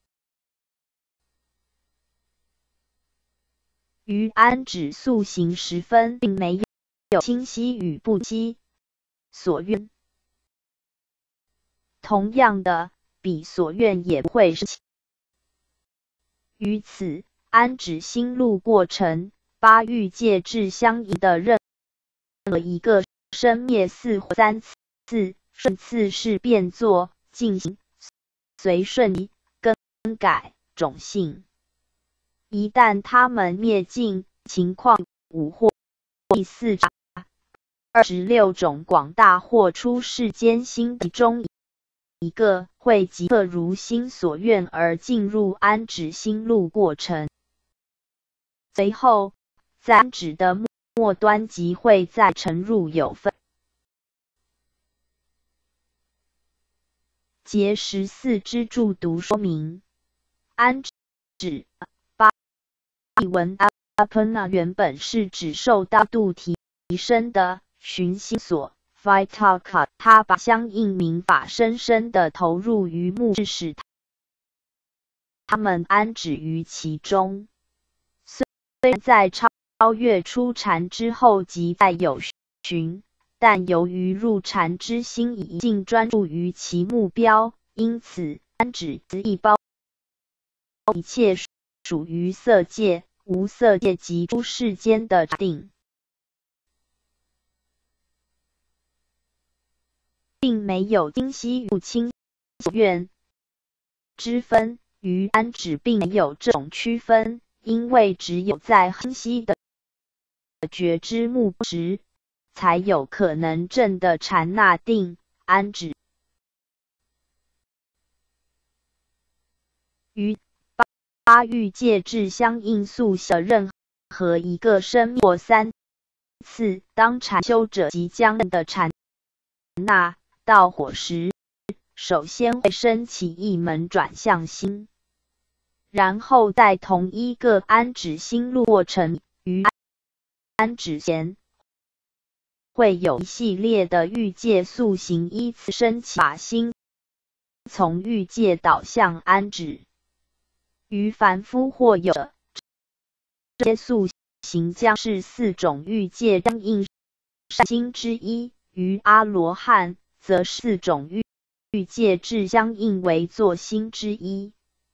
Speaker 1: 于安指速行时分并没有清晰与不清所愿。同样的，比所愿也不会是。于此，安指心路过程，八欲界至相宜的任何一个生灭四或三次，顺次是变作进行，随顺移更改种性。一旦它们灭尽，情况五或第四章二十六种广大或出世间心其中一个会即刻如心所愿而进入安止心路过程，随后在安止的末端即会再沉入有分。节十四之注读说明安止译文 apana 原本是指受到度提升的寻心所 vitaka， 他把相应民法深深地投入于目，使他们安止于其中。虽然在超越初禅之后即再有寻，但由于入禅之心已尽专注于其目标，因此安止亦包一切属于色界、无色界及诸世间的定，并没有精细入清愿之分。于安止并没有这种区分，因为只有在清晰的觉知目时，才有可能证的禅那定安止。于八欲界至相应速的任何一个生命或三次，当禅修者即将的禅那到火时，首先会升起一门转向心，然后在同一个安止心路过程，于安止前会有一系列的欲界速行依次升起，把心从欲界导向安止。于凡夫或有者，这些速行将是四种欲界相应心之一；于阿罗汉，则四种欲欲界智相应为作心之一。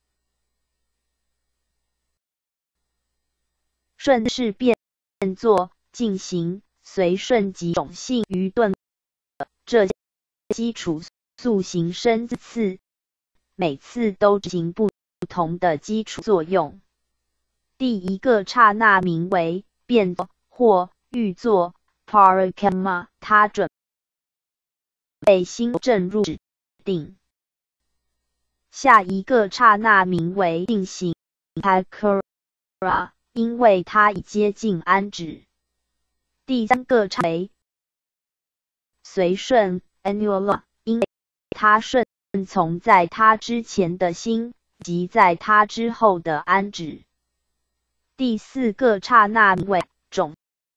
Speaker 1: 顺势变作进行，随顺及种性于顿，这基础速行生次，每次都执行不同的基础作用。第一个刹那名为变作或欲作 parakama， 它准备心正入指定。下一个刹那名为进行 pakara， 因为它已接近安止。第三个刹为随顺 anula， 因为它顺从在它之前的心及在它之后的安止。第四个刹那名为种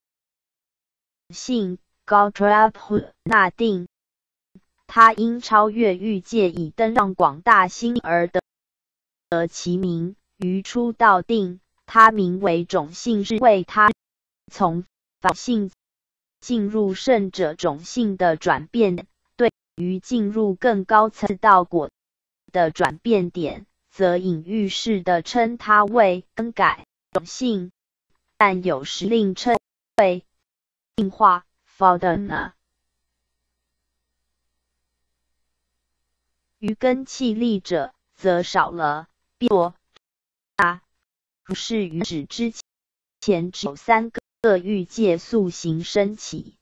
Speaker 1: 性 Gautrabhu 那定，它因超越欲界以登上广大心而得得其名。于初道定，它名为种性，是为它从法性进入圣者种性的转变，对于进入更高层次道果的转变点，则隐喻式的称它为更改种性，但有时另称为进化 Fadana。于根器力者，则少了变作啊，如是于止之前只有三个欲界速行升起。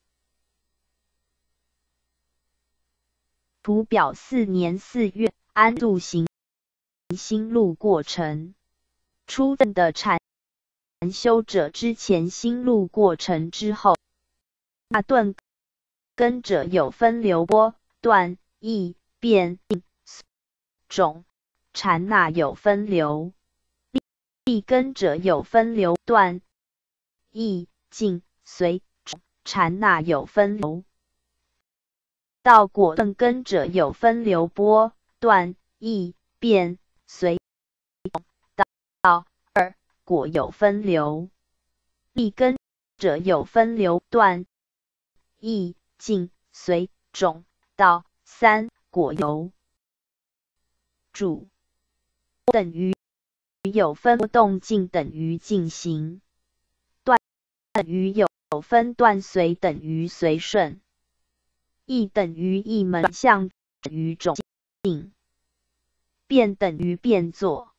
Speaker 1: 图表四年四月安度行心路过程。初证的禅修者之前心路过程之后，那顿根者有分流波段异变种，禅那有分流立根者有分流段异境随种，禅那有分流到果顿根者有分流波段异变随种，到二果有分流立根者有分流段异境随种，到三果有主等于有分动静等于进行，断等于有分断随等于随顺，异等于异门相等于种性，变等于变作。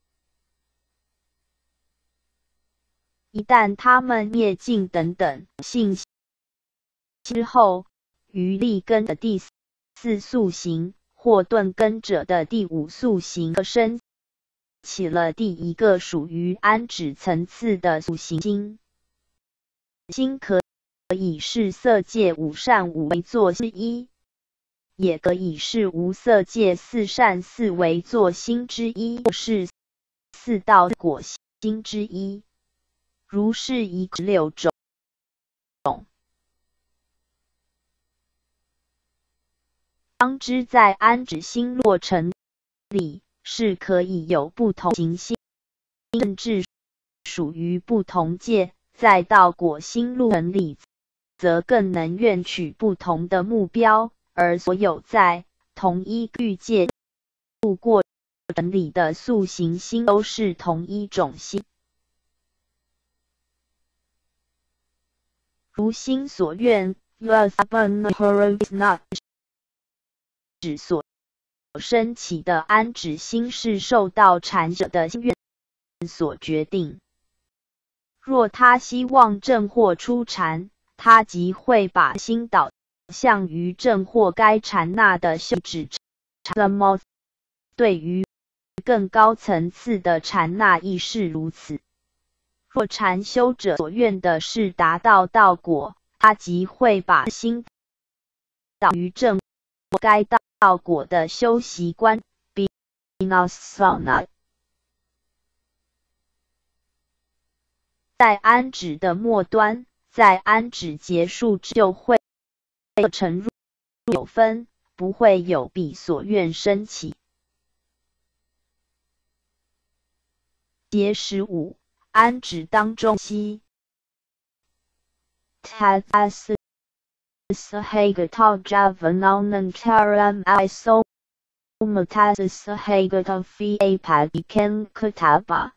Speaker 1: 一旦它们灭尽等等性之后，于立根的第四速行或顿根者的第五速行升起了第一个属于安止层次的速行心。心可以是色界五善五为作之一，也可以是无色界四善四为作心之一，或是四道果心之一。 如是一六种。当知在安止心过程里，是可以有不同行性，甚至属于不同界；在道果心路程里，则更能愿取不同的目标，而所有在同一欲界路过程里的速行心，都是同一种心。如心所愿 ，thus is not 指所升起的安止心是受到禅者的心愿所决定。若他希望证获出禅，他即会把心导向于证获该禅那的修止禅。对于更高层次的禅那亦是如此。若禅修者所愿的是达到道果，他即会把心导于证获该道果的修习观。在安止的末端，在安止结束之就会沉入有分，不会有彼所愿升起。节十五，安止当中息。Tadas sahagata javananantaram isomatas sahagata va padikan kataba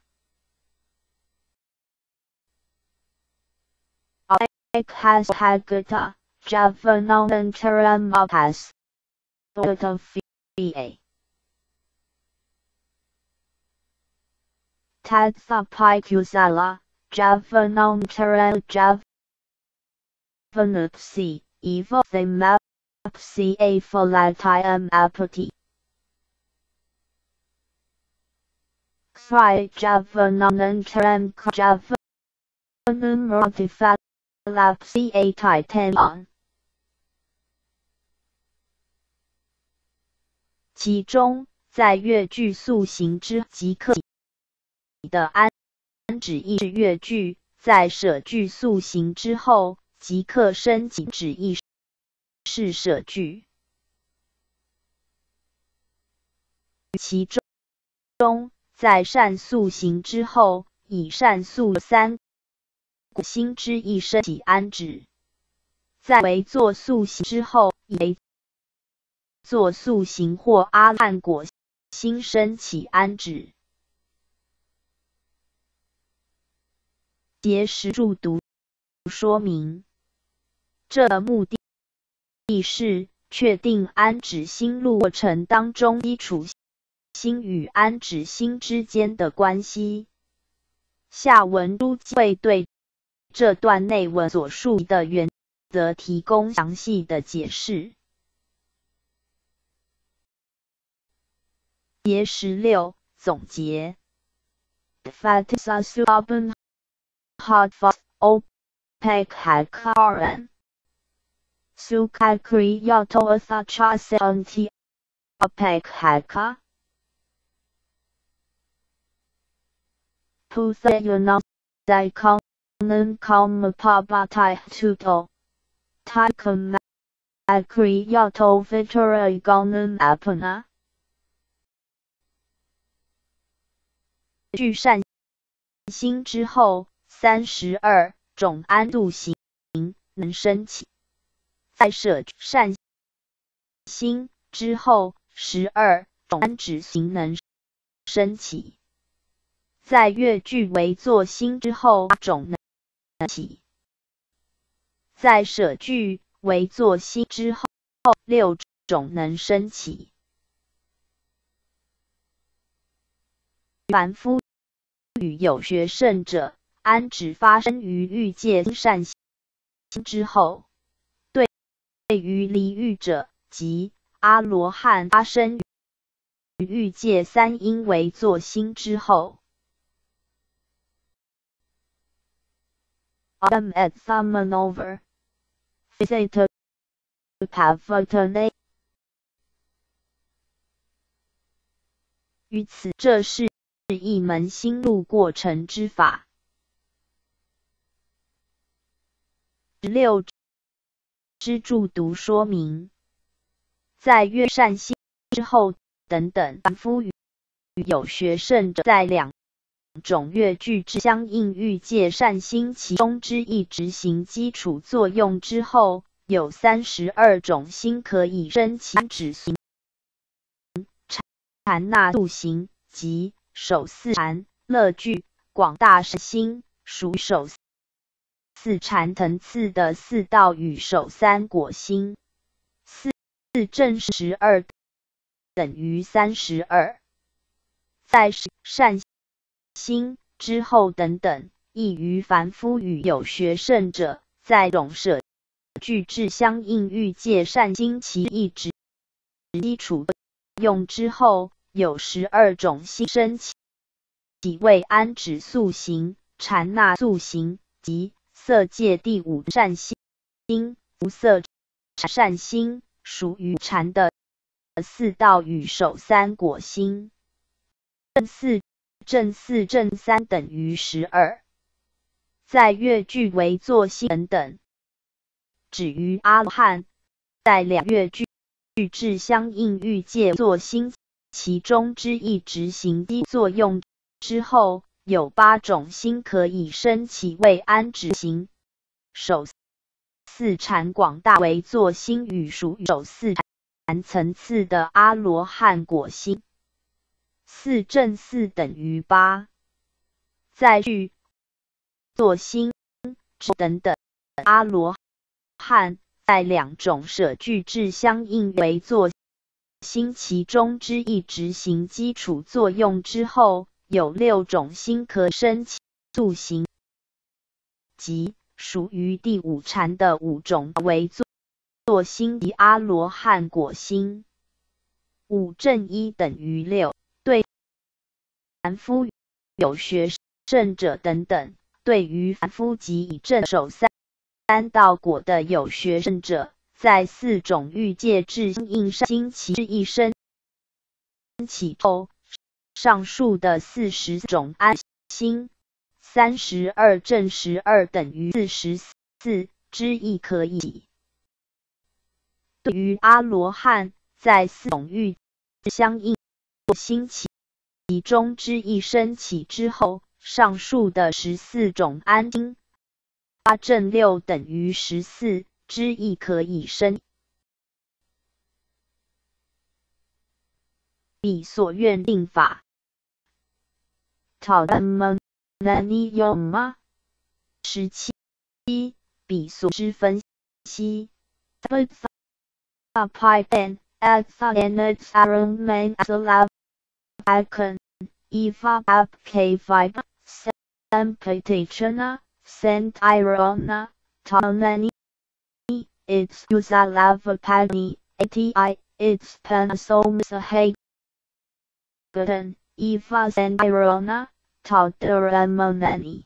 Speaker 1: Ikhas hagata javananantaram apas Gata va Tadthapai kusala javanantaram jav Vanupsi, Eva the Mapsi a Falatiam apati. Kri Javananantaram Javanum Ratifalapsi a Titan. 其中，在越具速行之即刻的安止意是越具，在舍具速行之后。即刻升起止意是舍具，其中在善速行之后，以善速三心之意升起安止；在为作速行之后，以为作速行或阿汉果心升起安止。节时注读说明。这目的是确定安止心路过程当中基础心与安止心之间的关系。下文书会对这段内文所述的原则提供详细的解释。节十六总结。Fatisasuban Hadfas Opek Hakaran Sukakri Yato Athachase Anti Apek Haka Puthayana Daikonan Kalmapabatai Tuto Taikam Akri Yato Vitura Iganan Apana 具善心之后，三十二种安度行能升起。在舍善心之后，十二种安止行能升起；在越具为作心之后，八种能起；在舍具为作心之后，六种能升起。凡夫与有学圣者，安止发生于欲界善心之后。对于离欲者，即阿罗汉发生于欲界三因为作心之后。Adam et Thamanover Visita Pavatane 于此，这是一门心路过程之法。 六之注读说明，在阅善心之后等等，凡夫与有学圣者在两种乐句之相应欲界善心其中之一执行基础作用之后，有三十二种心可以生起止行、禅那速行及首四禅、乐句、广大善心，属首四禅层次的四道与首三果心。四正十二等于三十二，在善心之后等等，亦于凡夫与有学圣者，在种舍具至相应欲界善心其一执基础用之后，有十二种心生起，即为安止速行、禅那速行及色界第五善心、无色善心，属于禅的四道与首三果心。正四正四正三等于十二，在乐句为作心等等，止于阿罗汉，在两乐句至相应欲界作心其中之一执行基作用之后，有八种心可以生起为安止行、首四禅广大为作心与属于首四禅层次的阿罗汉果心。四正四等于八，在句作心等等阿罗汉，在两种舍句至相应为作心其中之一执行基础作用之后，有六种心可生起速行，即属于第五禅的五种为作心及阿罗汉果心。五正一等于六，对凡夫有学圣者等等，对于凡夫及以正守三三道果的有学圣者，在四种欲界至相应心其一生起后，上述的四十种安心、三十二正十二等于四十四之意可以。对于阿罗汉，在四种欲相应心起其中之一生起之后，上述的十四种安心、八正六等于十四之意可以生。彼所愿定法，讨论们那你有吗？十七，彼所之分析。Python alpha and its arrangement as a lab icon eva app k five Sampitachana sent irona Tonani its user lava pani ati its panasoms a hagen eva sent irona Tautoramonani。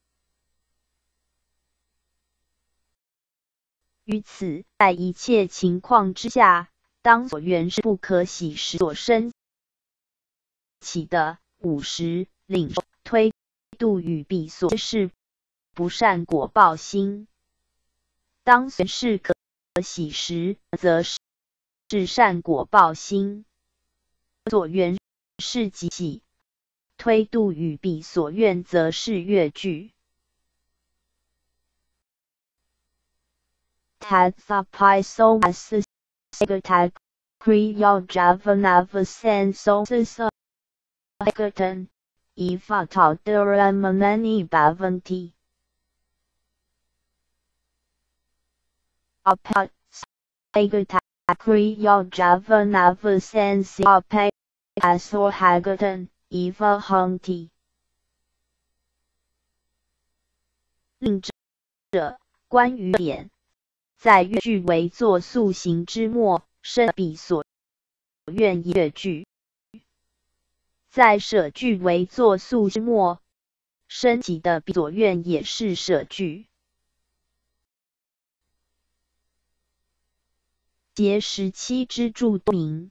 Speaker 1: 于此，在一切情况之下，当所缘是不可喜时所生起的五十领受推度与彼所是不善果报心；当所缘是可喜时，则是善果报心。所缘是即喜，推度与彼所愿则是乐句。Tathapai so as Secretary Kriya Javanava Senso Secretary Eva Tautoramanani Bhavanti Apat Secretary Kriya Javanava Sensi Apat Asor Hagatan Eva Hunti 另者关于点在乐句为作速行之末，生彼所愿乐句；在舍句为作速之末，生起的彼所愿也是舍句。节十七之注明，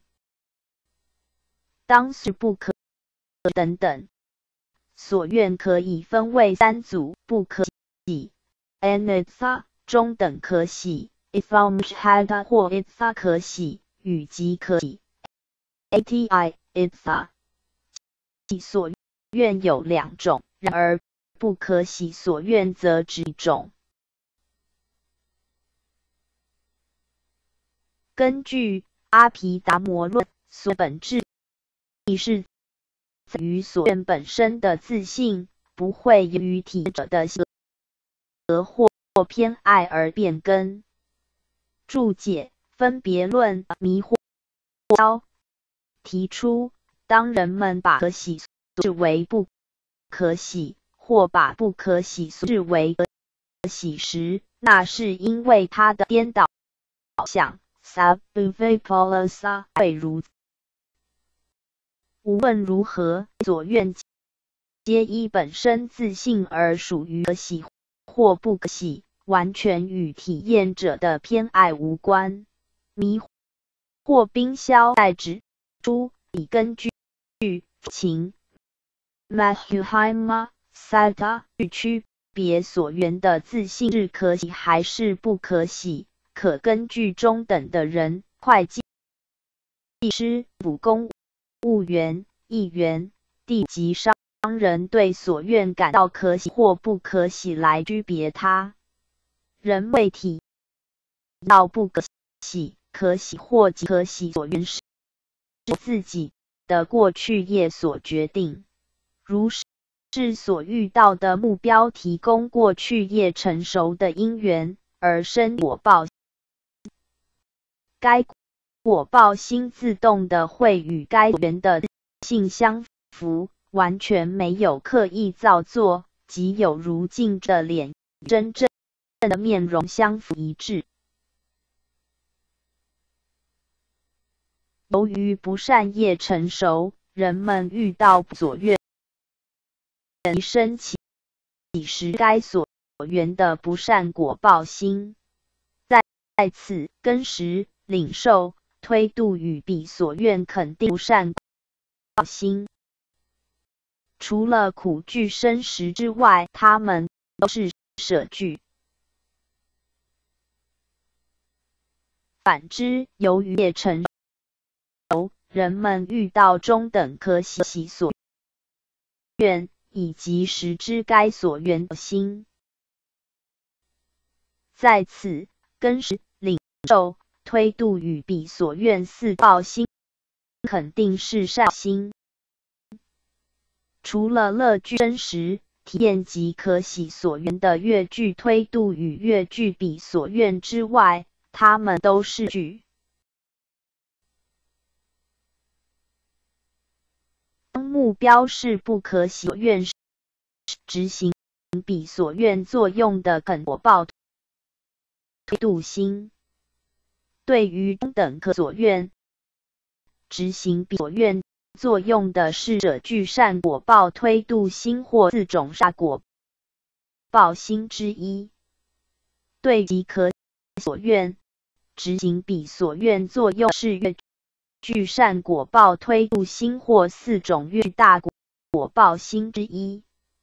Speaker 1: 当是不可等等，所愿可以分为三组：不可喜、anatha 中等可喜 ，ifam shahada 或 itfa 可喜，语及可喜 ，ati itfa。所愿有两种，然而不可喜所愿则只一种。根据阿毗达摩论，所本质是在于所愿本身的自性，不会由于体者的性格或偏爱而变更。注解分别论迷惑提出，当人们把可喜视为不可喜，或把不可喜视为可喜时，那是因为它的颠倒想。会如无论如何，所愿皆依本身自性而属于可喜或不可喜，完全与体验者的偏爱无关。迷惑冰消在指出，以根据情 Mahuhima Sata 去区别所缘的自性是可喜还是不可喜，可根据中等的人、会计师、补公务员、议员、地级商人对所愿感到可喜或不可喜来区别它。人为体到不可喜、可喜或极可喜所愿是自己的过去业所决定，如是所遇到的目标提供过去业成熟的因缘而生果报，该果报心自动的会与该缘的性相符，完全没有刻意造作，即有如镜的脸真正的面容相符一致。由于不善业成熟，人们遇到所愿升起时，该所缘的不善果报心，在此根识、领受、推度与彼所愿肯定不善果报心。除了苦具生识之外，它们都是舍具。反之，由于业成熟，人们遇到中等可喜所愿以及识知该所缘心，在此根识、领受、推度与彼所愿四报心肯定是善心。除了乐具真实体验及可喜所缘的乐具推度与乐具彼所愿之外，它们都是具。当目标是不可喜所愿时，执行彼所愿作用的肯果报推度心。对于中等可所愿，执行彼所愿作用的是舍具善果报推度心或四种善果报心之一。对极可所愿，执行彼所愿作用是乐具善果报推度心或四种乐大果报心之一。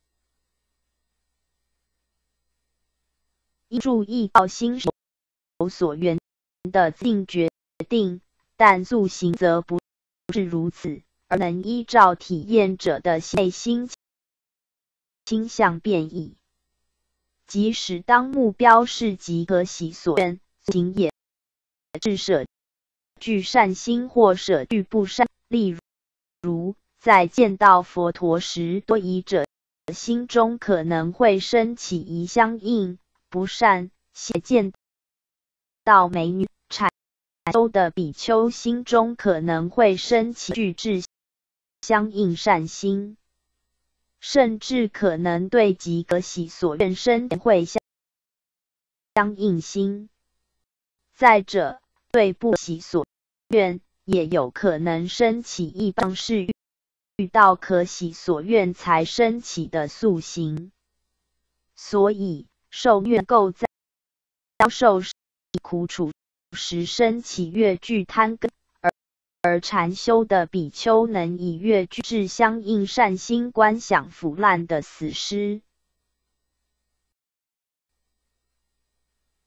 Speaker 1: 依注意报心有所缘的定决定，但速行则不是如此，而能依照体验者的内心倾向变异。即使当目标是极可喜所愿，行也是舍具善心或舍具不善。例如，在见到佛陀时，多疑者心中可能会升起疑相应不善；见到美女禅修的比丘心中可能会升起具智相应善心，甚至可能对极可喜所愿生会相应心。再者，对不喜所愿也有可能升起一般是遇到可喜所愿才升起的速行。所以，受虐构在遭受苦楚时升起乐具贪根，而而禅修的比丘能以乐具智相应善心观想腐烂的死尸。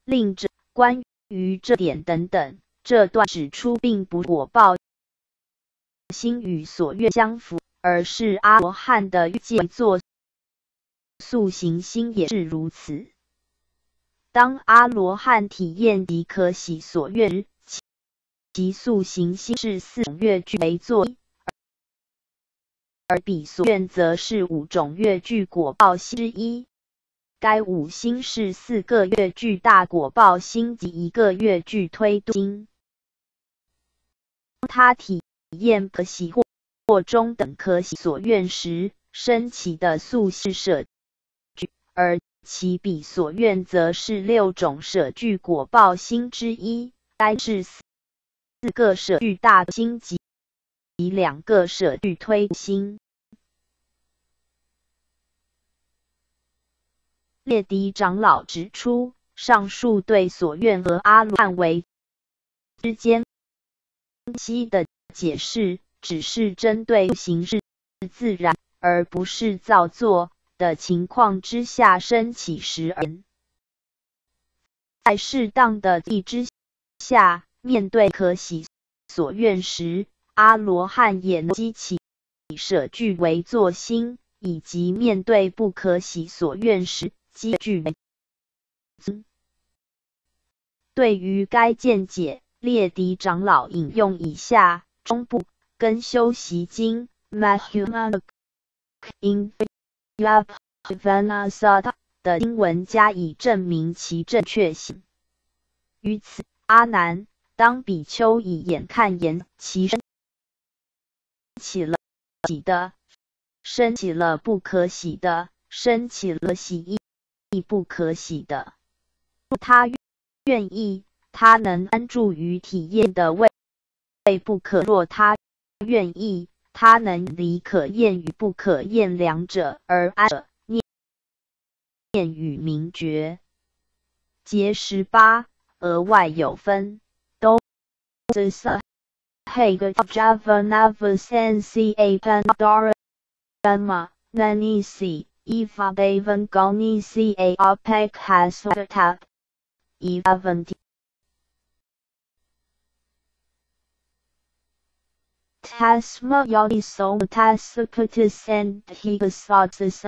Speaker 1: 另者关于这点等等，这段指出并不果报心与所愿相符，而是阿罗汉的欲界作速行心也是如此。当阿罗汉体验即可喜所愿时，其速行心是四种乐具为作一，而彼所愿则是五种乐具果报心之一。该五心是四个乐具大果报心及一个乐具推度心。当他体验可喜或或中等可喜所愿时，升起的速是舍具，而其彼所愿则是六种舍具果报心之一。该是四个舍具大心及两个舍具推度心。列迪长老指出，上述对所愿和阿罗汉为之间析的解释，只是针对形式自然而不是造作的情况之下升起时而言。在适当的意之下，面对可喜所愿时，阿罗汉也能激起舍具为作心，以及面对不可喜所愿时，积具为心。对于该见解，列迪长老引用以下中部根修习经 Mahimana in Yavanasata 的经文加以证明其正确性。于此，阿难，当比丘以眼看言，其升起了喜的，升起了不可喜的，升起了喜亦不可喜的。他愿意，他能安住于体验的位不可；若他愿意，他能离可厌与不可厌两者而安者，念念与明觉。节十八额外有分。都是嘿个 Javanava Sensi A Pandora Nanisi Eva Devan Gonisi A Opec has tap Evanti Tasma Yodi So Tassaputis and Higasotis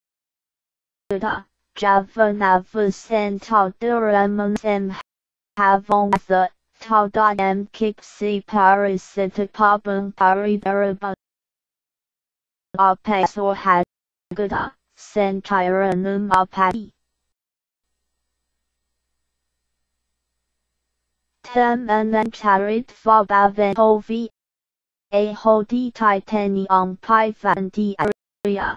Speaker 1: A Javanava Sentalduraman and have on the Tau dot M Kixi Parasitic Pabum Paribaraba Apex or Hagata Sentiranum Apati Tem and Charit Fobaven Hovi A Hodi Titanium Pythanti Area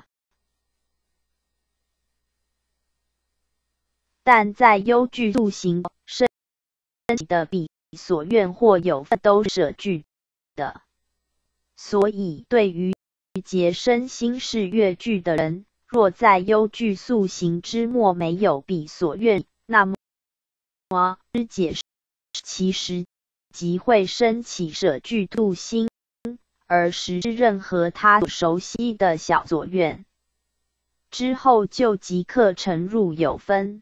Speaker 1: 但在优具速行身体的彼所愿或有分都是舍具的，所以对于结身心是乐具的人，若在优具速行之末没有彼所愿，那么之解释其实即会升起舍具度心，而实施任何他所熟悉的小所愿，之后就即刻沉入有分。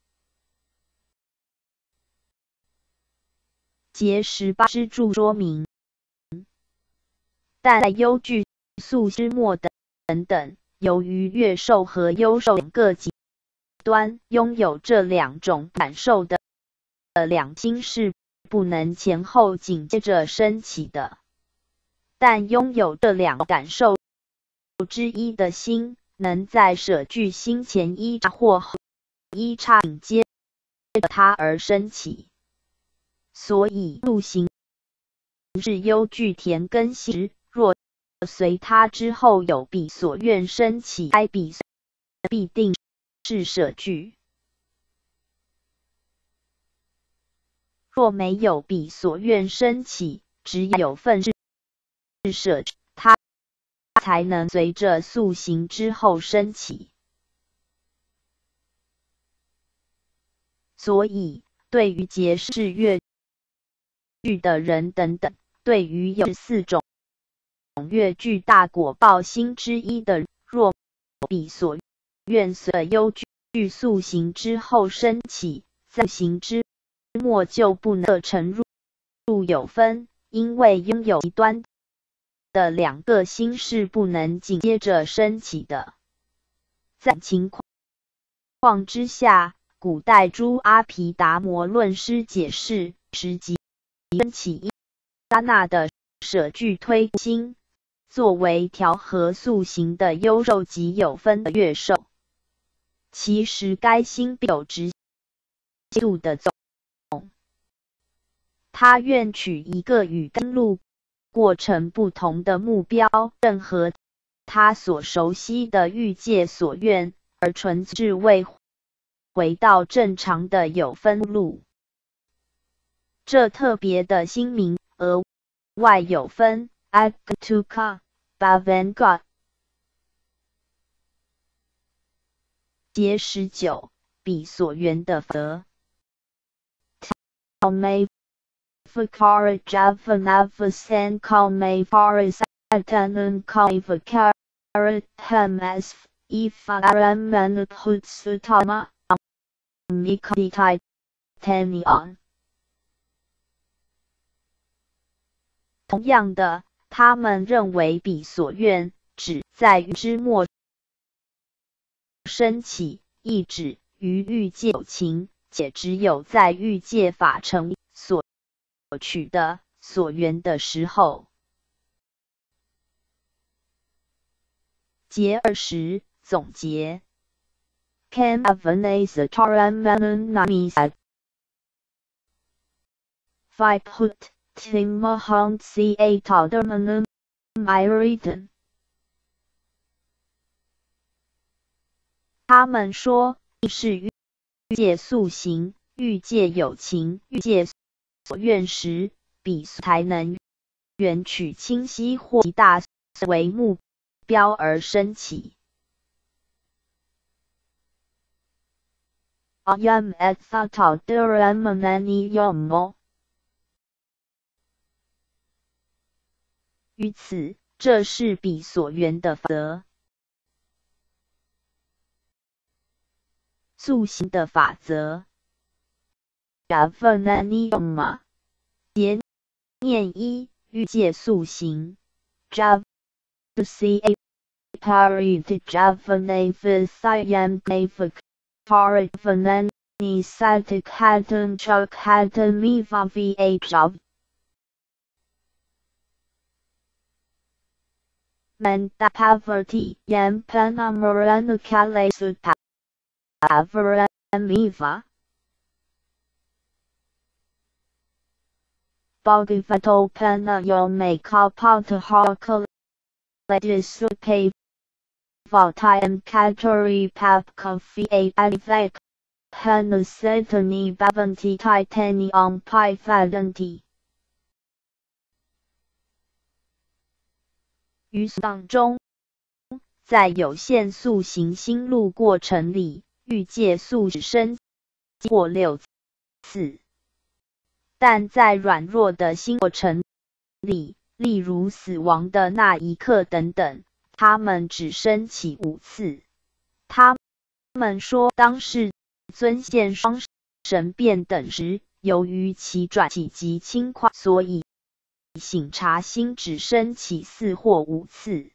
Speaker 1: 节十八之注说明，但在优具速之末等等等，由于乐受和优受两个极端，拥有这两种感受的两心是不能前后紧接着升起的。但拥有这两感受之一的心，能在舍具心前一刹或后一刹紧接着它而升起。所以速行是优具田根心时，若随它之后有彼所愿升起，该彼必定是舍具；若没有彼所愿升起，只有份是舍具，它才能随着速行之后升起。所以对于结是乐具的人等等，对于有四种乐具大果报心之一的，若彼所愿随优具速行之后升起， 在行之末就不能成入入有分，因为拥有极端的两个心是不能紧接着升起的。在情况之下，古代诸阿毗达摩论师解释时即升起一刹那的舍具推心，作为调和宿行的忧受及有分的乐受。其实该心必有直度的纵，他愿取一个与甘露过程不同的目标，任何他所熟悉的欲界所愿，而纯智为回到正常的有分路。这特别的心名额外有分 Agatuka Bhavanga。节十九，彼所缘的法则。Kalme Fakara Javanavasan Kalme Faris Atanan Kalme Fakara Hamas Ifaraman Hutsutama Amikaditai Tenion。同样的，他们认为彼所愿只在于之末升起，亦指于欲界有情，且只有在欲界法成所取的所缘的时候。节二十，总结。Kam Avanasataramanamis Viput Timahang Ca Tadamanam Iritan。他们说，是欲界速行、欲界有情、欲界所愿时，彼才能缘取清晰或极大为目标而升起。Ayam et thata duramanani yomo。于此，这是彼所缘的法则。速行的法则。Javananiyama 节念一，欲界速行。Jav Ca Parit Javanavithayam Navak Paravanani Satik Hatan Chuk Hatan Miva Va Jav Manda Pavarti Yam Panamarana Kale Sutta Avaramiva Bhagavatopanna Yome Kapata Harkal Ledisupe Vatayam Katuri Papkafi Adivek Hanasetani Bhavanti Titani Om Pai Fadanti。于当中，在有限速行心路过程里，欲界速只升过六次，但在软弱的心过程里，例如死亡的那一刻等等，他们只升起五次。他们说，当世尊现双神变等时，由于其转起极轻快，所以醒察心只升起四或五次。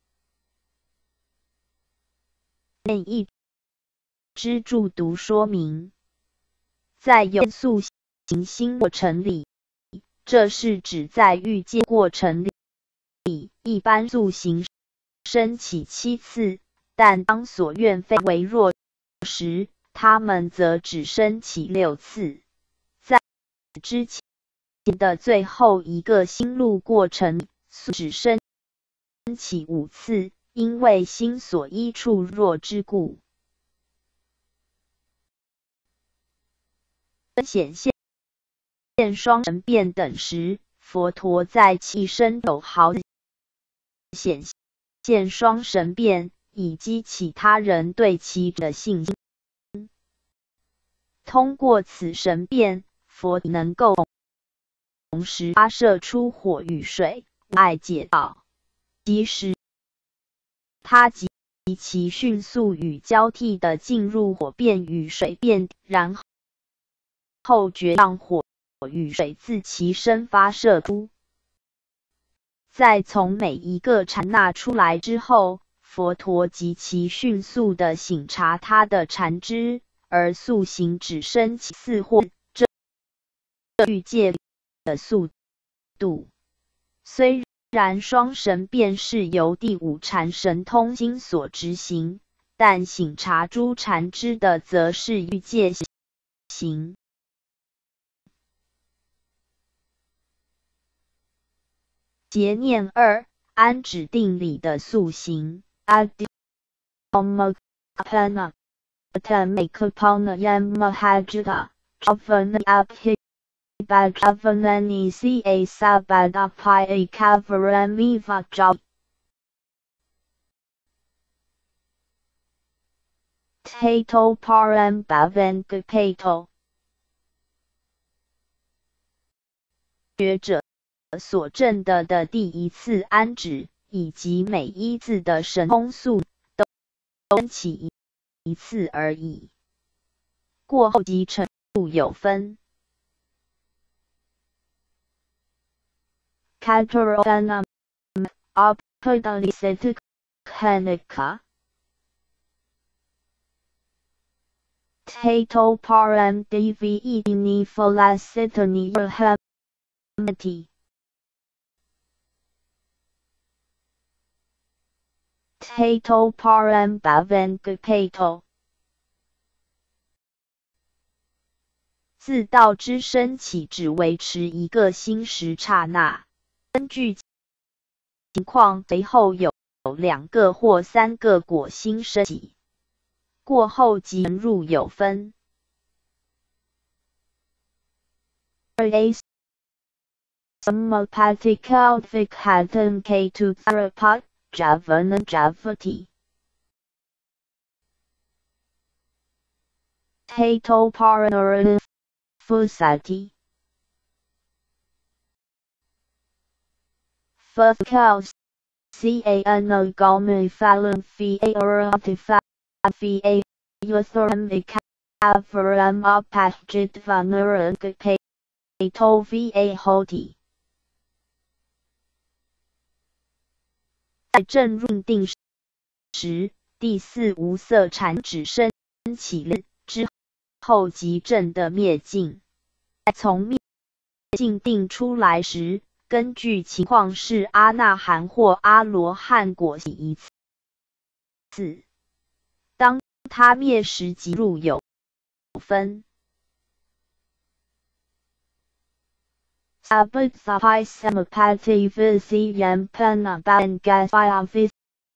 Speaker 1: 念一之注读说明，在有速行心过程里，这是指在欲界过程里，一般速行升起七次，但当所愿非为弱时，他们则只升起六次。在之前的最后一个心路过程只升起五次，因为心所依处弱之故。显现双神变等时，佛陀在其身有毫显现双神变，以激起他人对其的信心。通过此神变，佛能够同时发射出火与水，无碍解道。即使他极其迅速与交替地进入火变与水变，然后决让火与水自其身发射出。在从每一个禅那出来之后，佛陀极其迅速地省察他的禅知，而速行只升其四或这欲界的速度。虽然双神便是由第五禅神通经所执行，但省察诸禅知的则是欲界行。结念二，安止定理的速行。Adhomapana Atamikapana Yamahajita Javana Abhibhagavanani Ca Sabadapai Kavarami Vajab Tato Param Bhavankapato 学者所证的的第一次安止，以及每一字的神通速都升起一一次而已，过后即程度有分。Kataranam Apodalisetuk Hanika Tato Param Dve Ni Falasitani Rahamati Tato Param Bhavankapato 自道之升起只维持一个心时刹那，根据情况随后有两个或三个果心升起，过后即入有分。A Samapatika Vikhatam K2 Therapat Javana Javati Tato Paranara Fusati Fuscouse Ca Anogami Falan Fi Aratifa Fi Yuthoram Ikavaram Apajit Vanaraka Tato Va Hoti 在正入定时，第四无色禅只升起之后即正的灭尽。从灭尽定出来时，根据情况是阿那含或阿罗汉果起一次。当他灭时即入有分。Sabut sapai samapati visi yampana bangasaya vis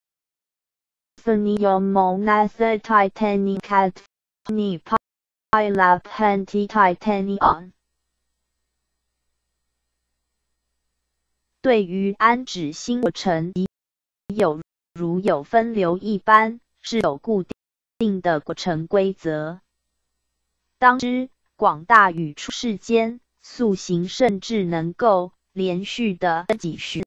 Speaker 1: Funiyomona titani kat ni pilap hanti titanion 对于安止心过程有如有分流一般，是有固定的过程规则。当知广大宇出世间速行甚至能够连续的几十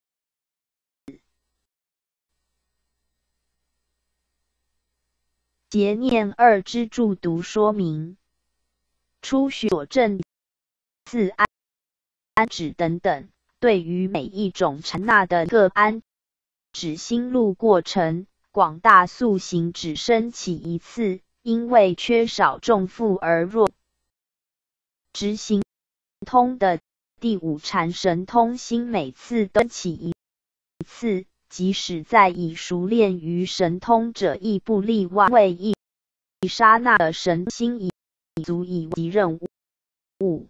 Speaker 1: 结念二之注读说明，初学所证自安安止等等，对于每一种禅那的个安止心路过程，广大速行只升起一次，因为缺少重负而弱。执行通的第五禅神通心每次都起一次，即使在已熟练于神通者亦不例外，为一刹那的神心已足以为任务。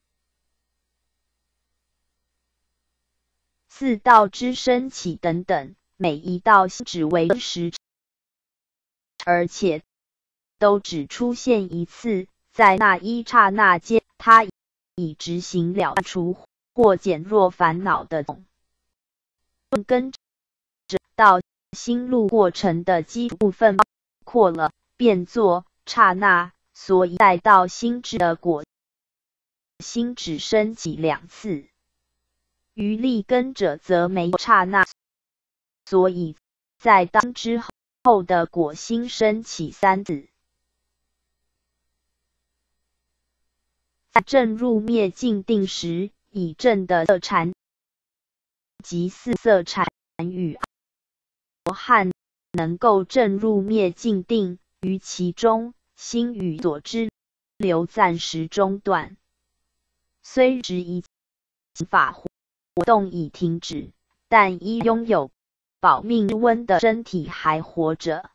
Speaker 1: 四道之升起等等，每一道只为真实，而且都只出现一次，在那一刹那间，他已执行了除或减弱烦恼的总。跟着到心路过程的基础部分包括了变作刹那，所以带到心智的果心只升起两次。余力根者则没有刹那，所以在当之后的果心升起三次。 在正入灭尽定时，以正的色禅及四色禅与罗汉能够正入灭尽定，于其中心与所知流暂时中断，虽指一法活动已停止，但依拥有保命之温的身体还活着。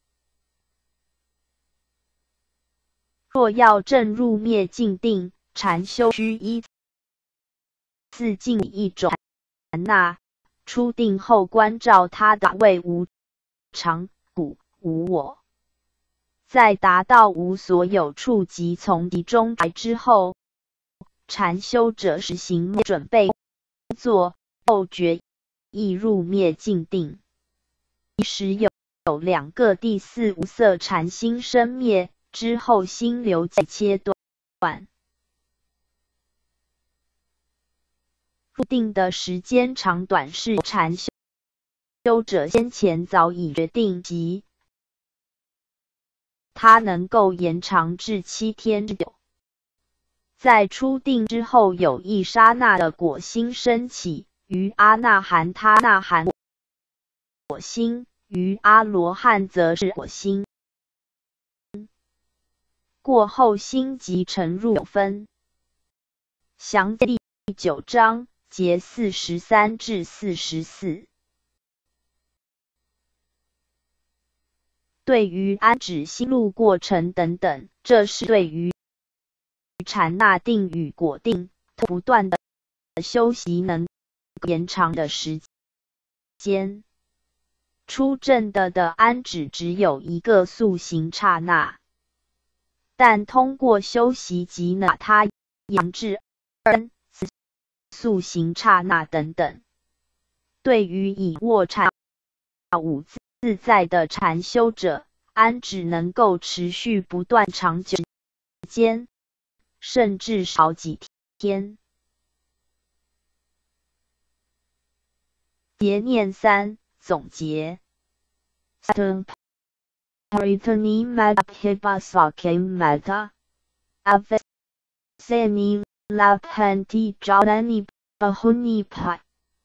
Speaker 1: 若要正入灭尽定，禅修需依次进一种禅那，出定后关照他的为无常、故、无我。在达到无所有处即从其中来之后，禅修者实行准备做后觉意入灭尽定。时有有两个第四无色禅心生灭之后，心流再切断。入定的时间长短是禅修者先前早已决定，即它能够延长至七天之久。在出定之后，有一刹那的果心升起，于阿那含他那含果心，于阿罗汉则是果心。过后心即沉入有分。详见第九章节四十三至四十四。对于安止心路过程等等，这是对于禅那定与果定不断的修习能延长的时间。出正的的安止只有一个速行刹那，但通过修习即能把它延至二次速行刹那等等。对于以卧禅五自在的禅修者，安止能够持续不断长久时间，甚至好几天。结念三总结。Paritani madhya sakhe mata avaseni laphanti jalani bahuni pai。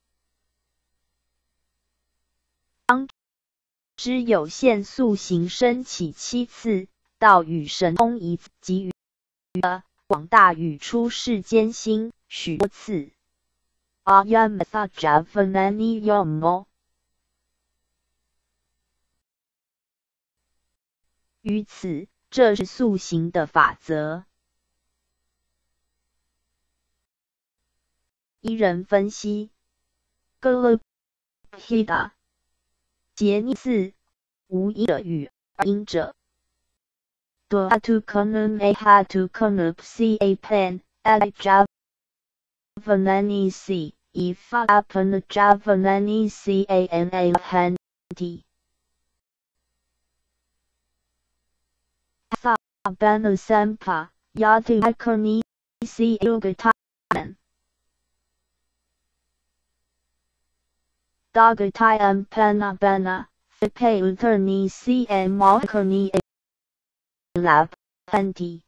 Speaker 1: 当知有限速行升起七次，到与神通一次，及于广大语出世间心许多次。Ayamatha javanani yomo。于此，这是速行的法则。依人分析。Galopida。结逆四，无因者与二因者。Dohatu kanun ahatu kanun psi apan ad javanani si ifa apan javanani si ana hanti。Abana sampa yati akani si ugatanan Dagatayam panabana fipe uterni si and malkani lab panti。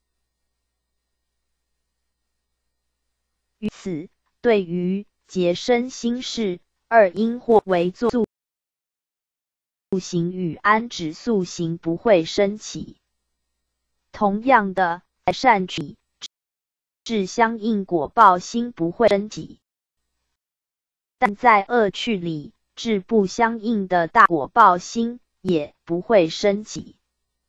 Speaker 1: 于此，对于结生心事二因或为作速行与安止速行不会升起。同样的，在善取至相应果报心不会升起，但在恶趣里至不相应的大果报心也不会升起。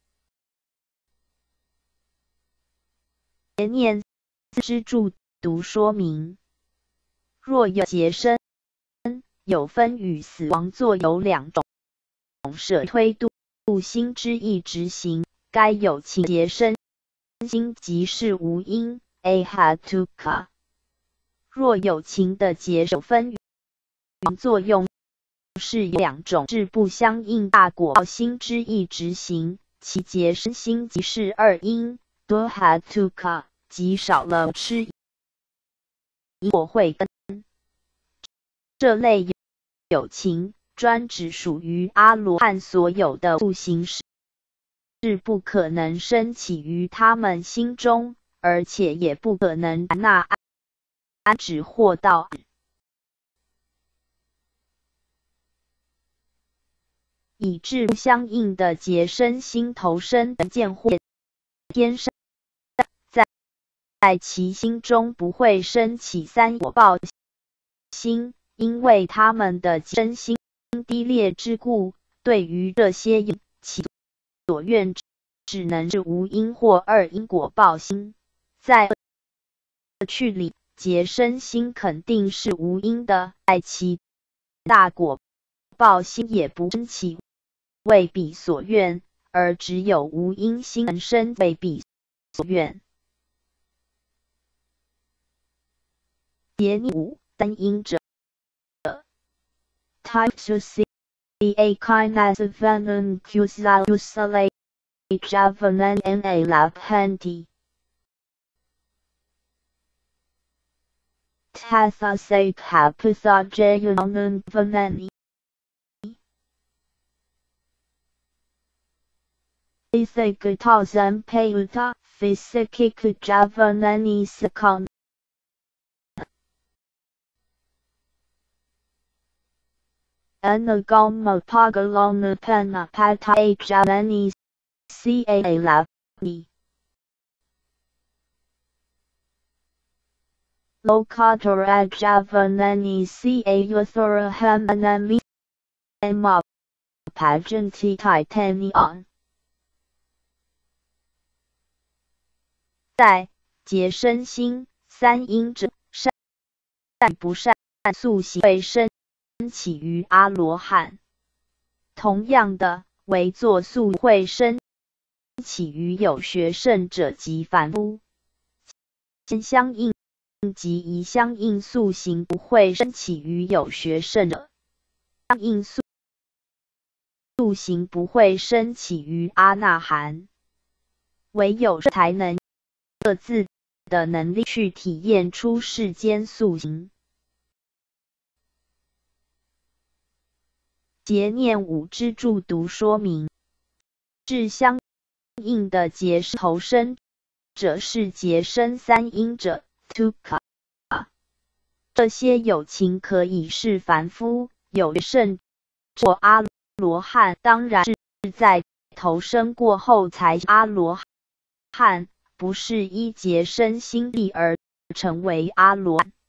Speaker 1: 结念之注读说明：若有结生，有分与死亡作有两种，舍推度心之意执行。该有情结生心即是无因 ahatuka。 若有情的结手分作用是有两种，至不相应大果报心之意执行，其结生心即是二因 dohatuka， 即少了吃因果慧根。这类有有情专指属于阿罗汉所有的悟行时，是不可能升起于他们心中， 而且也不可能那安止或道。以致相应的结身心投身的见或天生在在其心中不会生起三果报心，因为他们的身心低劣之故，对于这些有其所愿只能是无因或二因果报心。在去里结身心肯定是无因的，在其大果报心也不生起为彼所愿，而只有无因心能生为彼所愿。结念五三因者 Type to see a kindness of an cusal usale javanan and a laphanti Tatha se papatha jayanan vanani Isagata zampayuta Physikiku javanani sakon Anagama pagalona pena pata javani ca lapni Lokatora javanani ca yuthora hamanami Ema pageanti titanion在结身心三因者，善不善速行会生起于阿罗汉。同样的，为作速会生起于有学圣者及凡夫。相应即一相应速行不会生起于有学圣者，相应速速行不会生起于阿那含。唯有才能各自的能力去体验出世间速行。结念五之注读说明，至相应的结投身者是结身三因者 Tuka。这些有情可以是凡夫、有圣或阿罗汉，当然是在投生过后才阿罗汉。不是依结身心力而成为阿罗汉。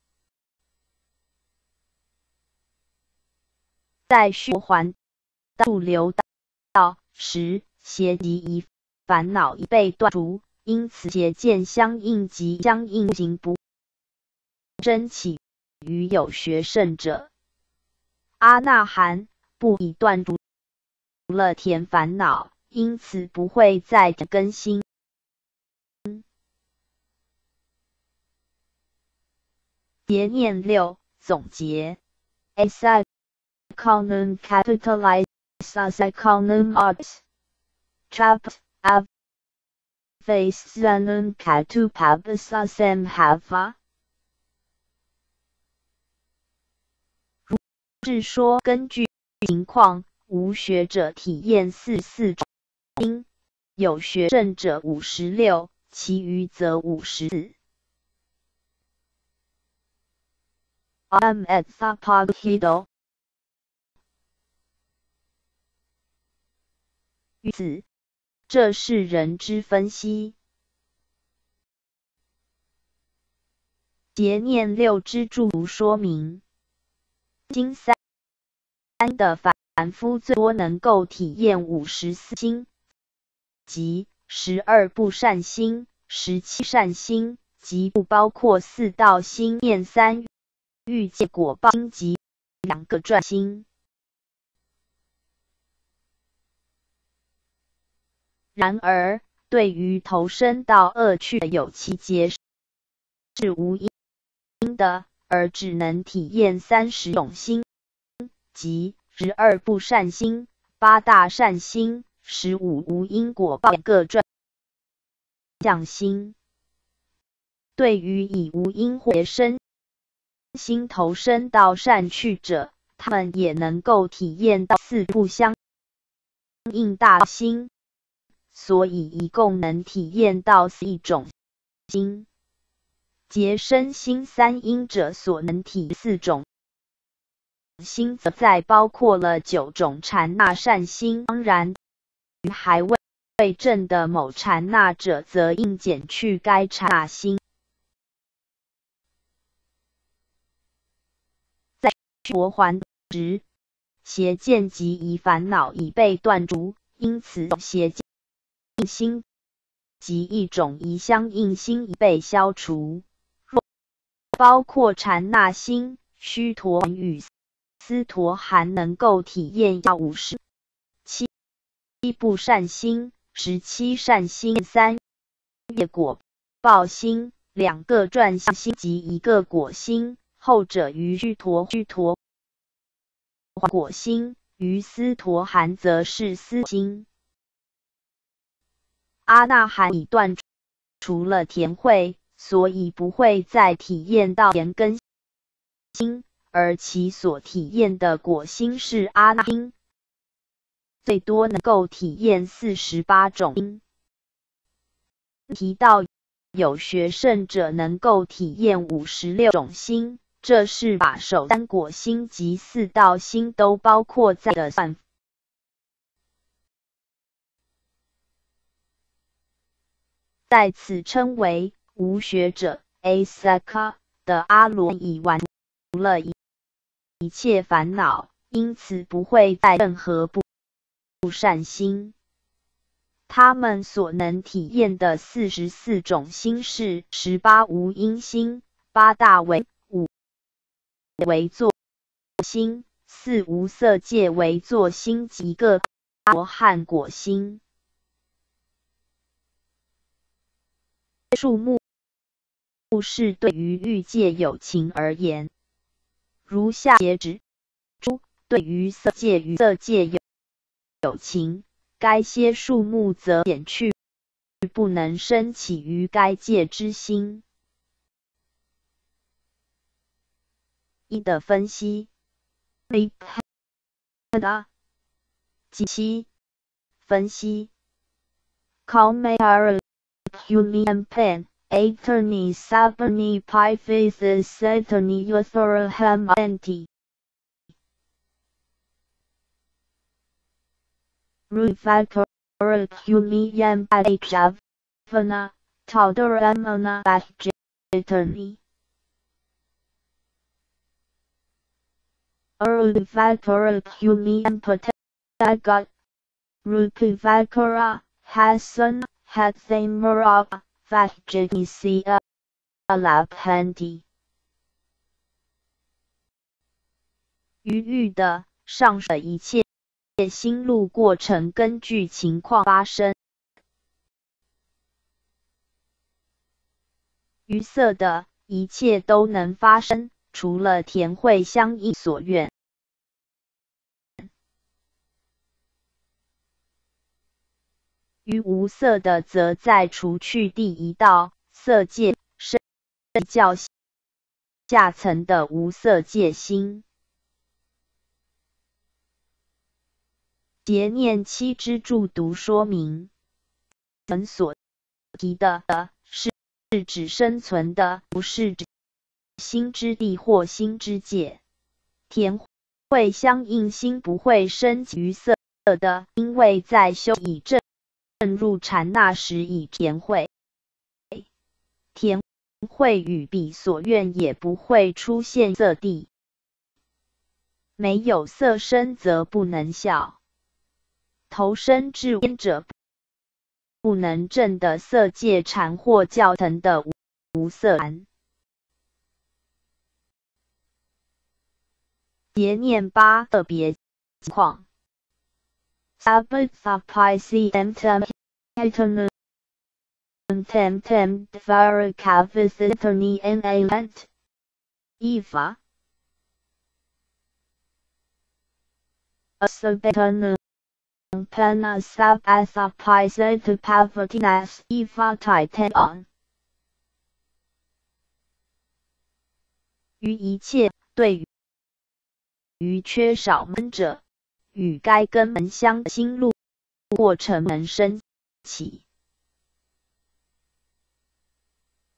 Speaker 1: 在虚环度流道时，邪及一烦恼已被断除，因此邪见相应及相应行不生起于有学圣者。阿那含不已断除了田烦恼，因此不会再更新。结念六总结 ：A psychonym capitalized as psychonym arts trapped av face zanun katu pabasa sem hava。是说，根据情况，无学者体验四四种因，有学圣者五十六，其余则五十四。Am et thapaghido 于此，这是人之分析。结念六之注读说明，经三的凡夫最多能够体验五十四心，即十二不善心、十七善心，即不包括四道心、念三欲界果报心及两个转心。然而，对于投身到恶趣的有其结是无因的，而只能体验三十种心，即十二不善心、八大善心、十五无因果报各转向心。对于以无因或身心投身到善趣者，他们也能够体验到四不相应大心，所以一共能体验到四种心。结身心三因者所能体四种心，则在包括了九种禅那善心。当然，于还未未证的某禅那者，则应减去该禅那心。在佛还时，邪见及疑烦恼已被断除，因此邪见心及一种疑相应心已被消除。若包括禅那心，须陀洹与斯陀含能够体验下五十七部善心、十七善心、三业果报心、两个转向心及一个果心。后者于须陀须陀果心，于斯陀含则是思心。阿那含已断除了田慧，所以不会再体验到田根心，而其所体验的果心是阿那心，最多能够体验四十八种心。提到有学圣者能够体验五十六种心，这是把首三果心及四道心都包括在的算法。在此称为无学者 Asaka 的阿罗已完除了一一切烦恼，因此不会在任何不善心。他们所能体验的四十四种心是十八无因心、八大为五为作心、四无色界为作心及一个阿罗汉果心。数目是对于欲界有情而言，如下节指出，对于色界与色界有有情，该些数目则减去，不能生起于该界之心。一的分析，及其分析 Commentary Union Pen Attorney Sabani Pipes Attorney Yotherham Anti Refactor Union Javana Taudoramana Attorney Refactor Union Patagat Rupivakara Hassan Hathamara Vajjanisia Alaphanti 于欲的上述的一切心路过程根据情况发生。于色的一切都能发生，除了田慧相应所愿。于无色的则在除去第一道色界甚较下层的无色界心。结念七之注读说明，本所提的是指生存的，不是指心之地或心之界。田慧相应心不会生于色的，因为在修以正入禅那时已田慧，田慧与彼所愿也不会出现色地。没有色身则不能效。投身至焉者不能证的色界禅或教腾的无无色禅。结念八特别情况。Sabat Sapisi M Tem Eternal Tem Tem Varakavis Eternal N A Lent Eva Asabetana Pena Sab Asapisa to Pavatinas Eva Titan on 于一切对于于缺少门者，与该根门相心路过程能生起。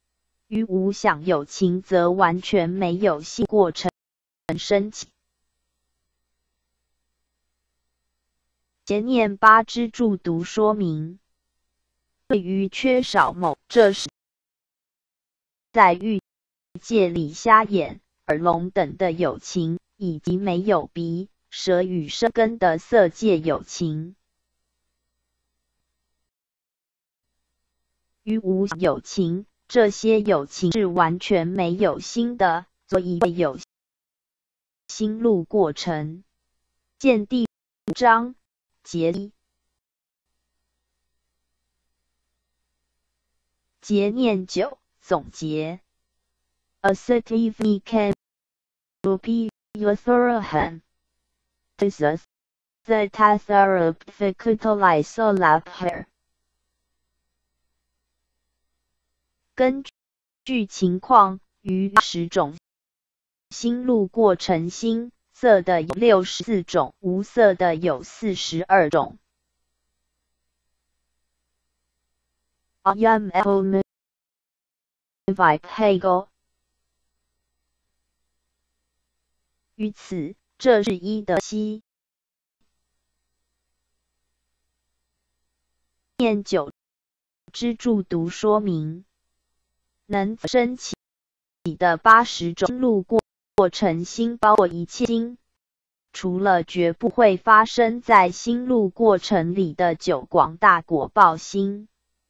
Speaker 1: 于无想有情则完全没有心过程升起。结念八之注读说明，对于缺少某这是在欲界里瞎眼、耳聋等的有情，以及没有鼻、舌与身根的色界有情。于无有情，这些有情是完全没有心的，所以会有心路过程。见第五章结一。结念九总结。Assativni can be uthurahan. This is the tatharab ficutaliso lapher. 根据情况，于十种心路过程心，色的有六十四种，无色的有四十二种。Ayam el Vipego。于此，这是一的七。念九之注读说明，能升起的八十种心路过过程心，包括一切心，除了绝不会发生在心路过程里的九广大果报心。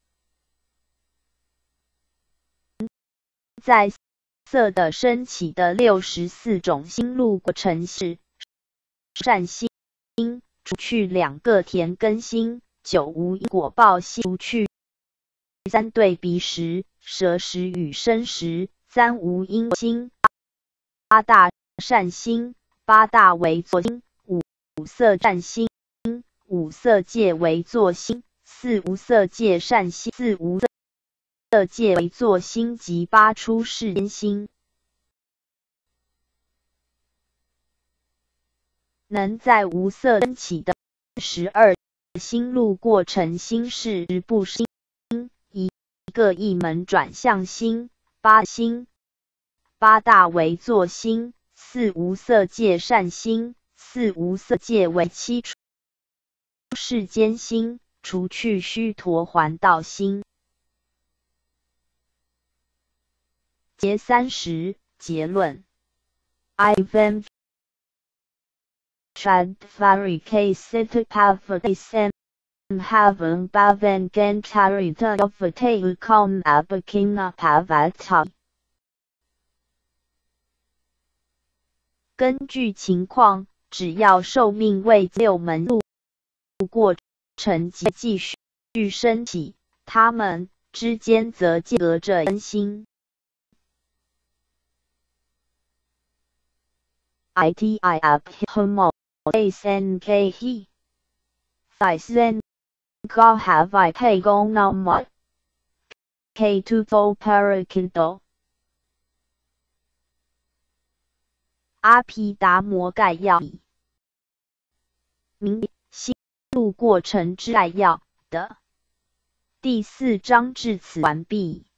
Speaker 1: 在色的升起的六十四种心路过程是善心，除去两个田根心，九无因果报心，除去三对鼻识、舌识与身识，三无因心，八大善心，八大为作心，五五色善心，五色界为作心，四无色界善心，四无色界为作心及八出世间心。能在无色升起的十二心路过程心是十部心，一个一门转向心，八心，八大为作心，四无色界善心，四无色界为七出世间心，除去须陀洹道心。结三十结论 Ivan Shadvari Sit Pavadisam Havan Bavan Gantarita Yovate Ukom Abakina Pavata。根据情况，只要寿命为六门路过程即继续升起，它们之间则隔着根心。Iti up homo asen khe Thysen Go have I pay go now mo K to fo parakido 阿毗达摩概要明心路过程之概要的第四章至此完毕。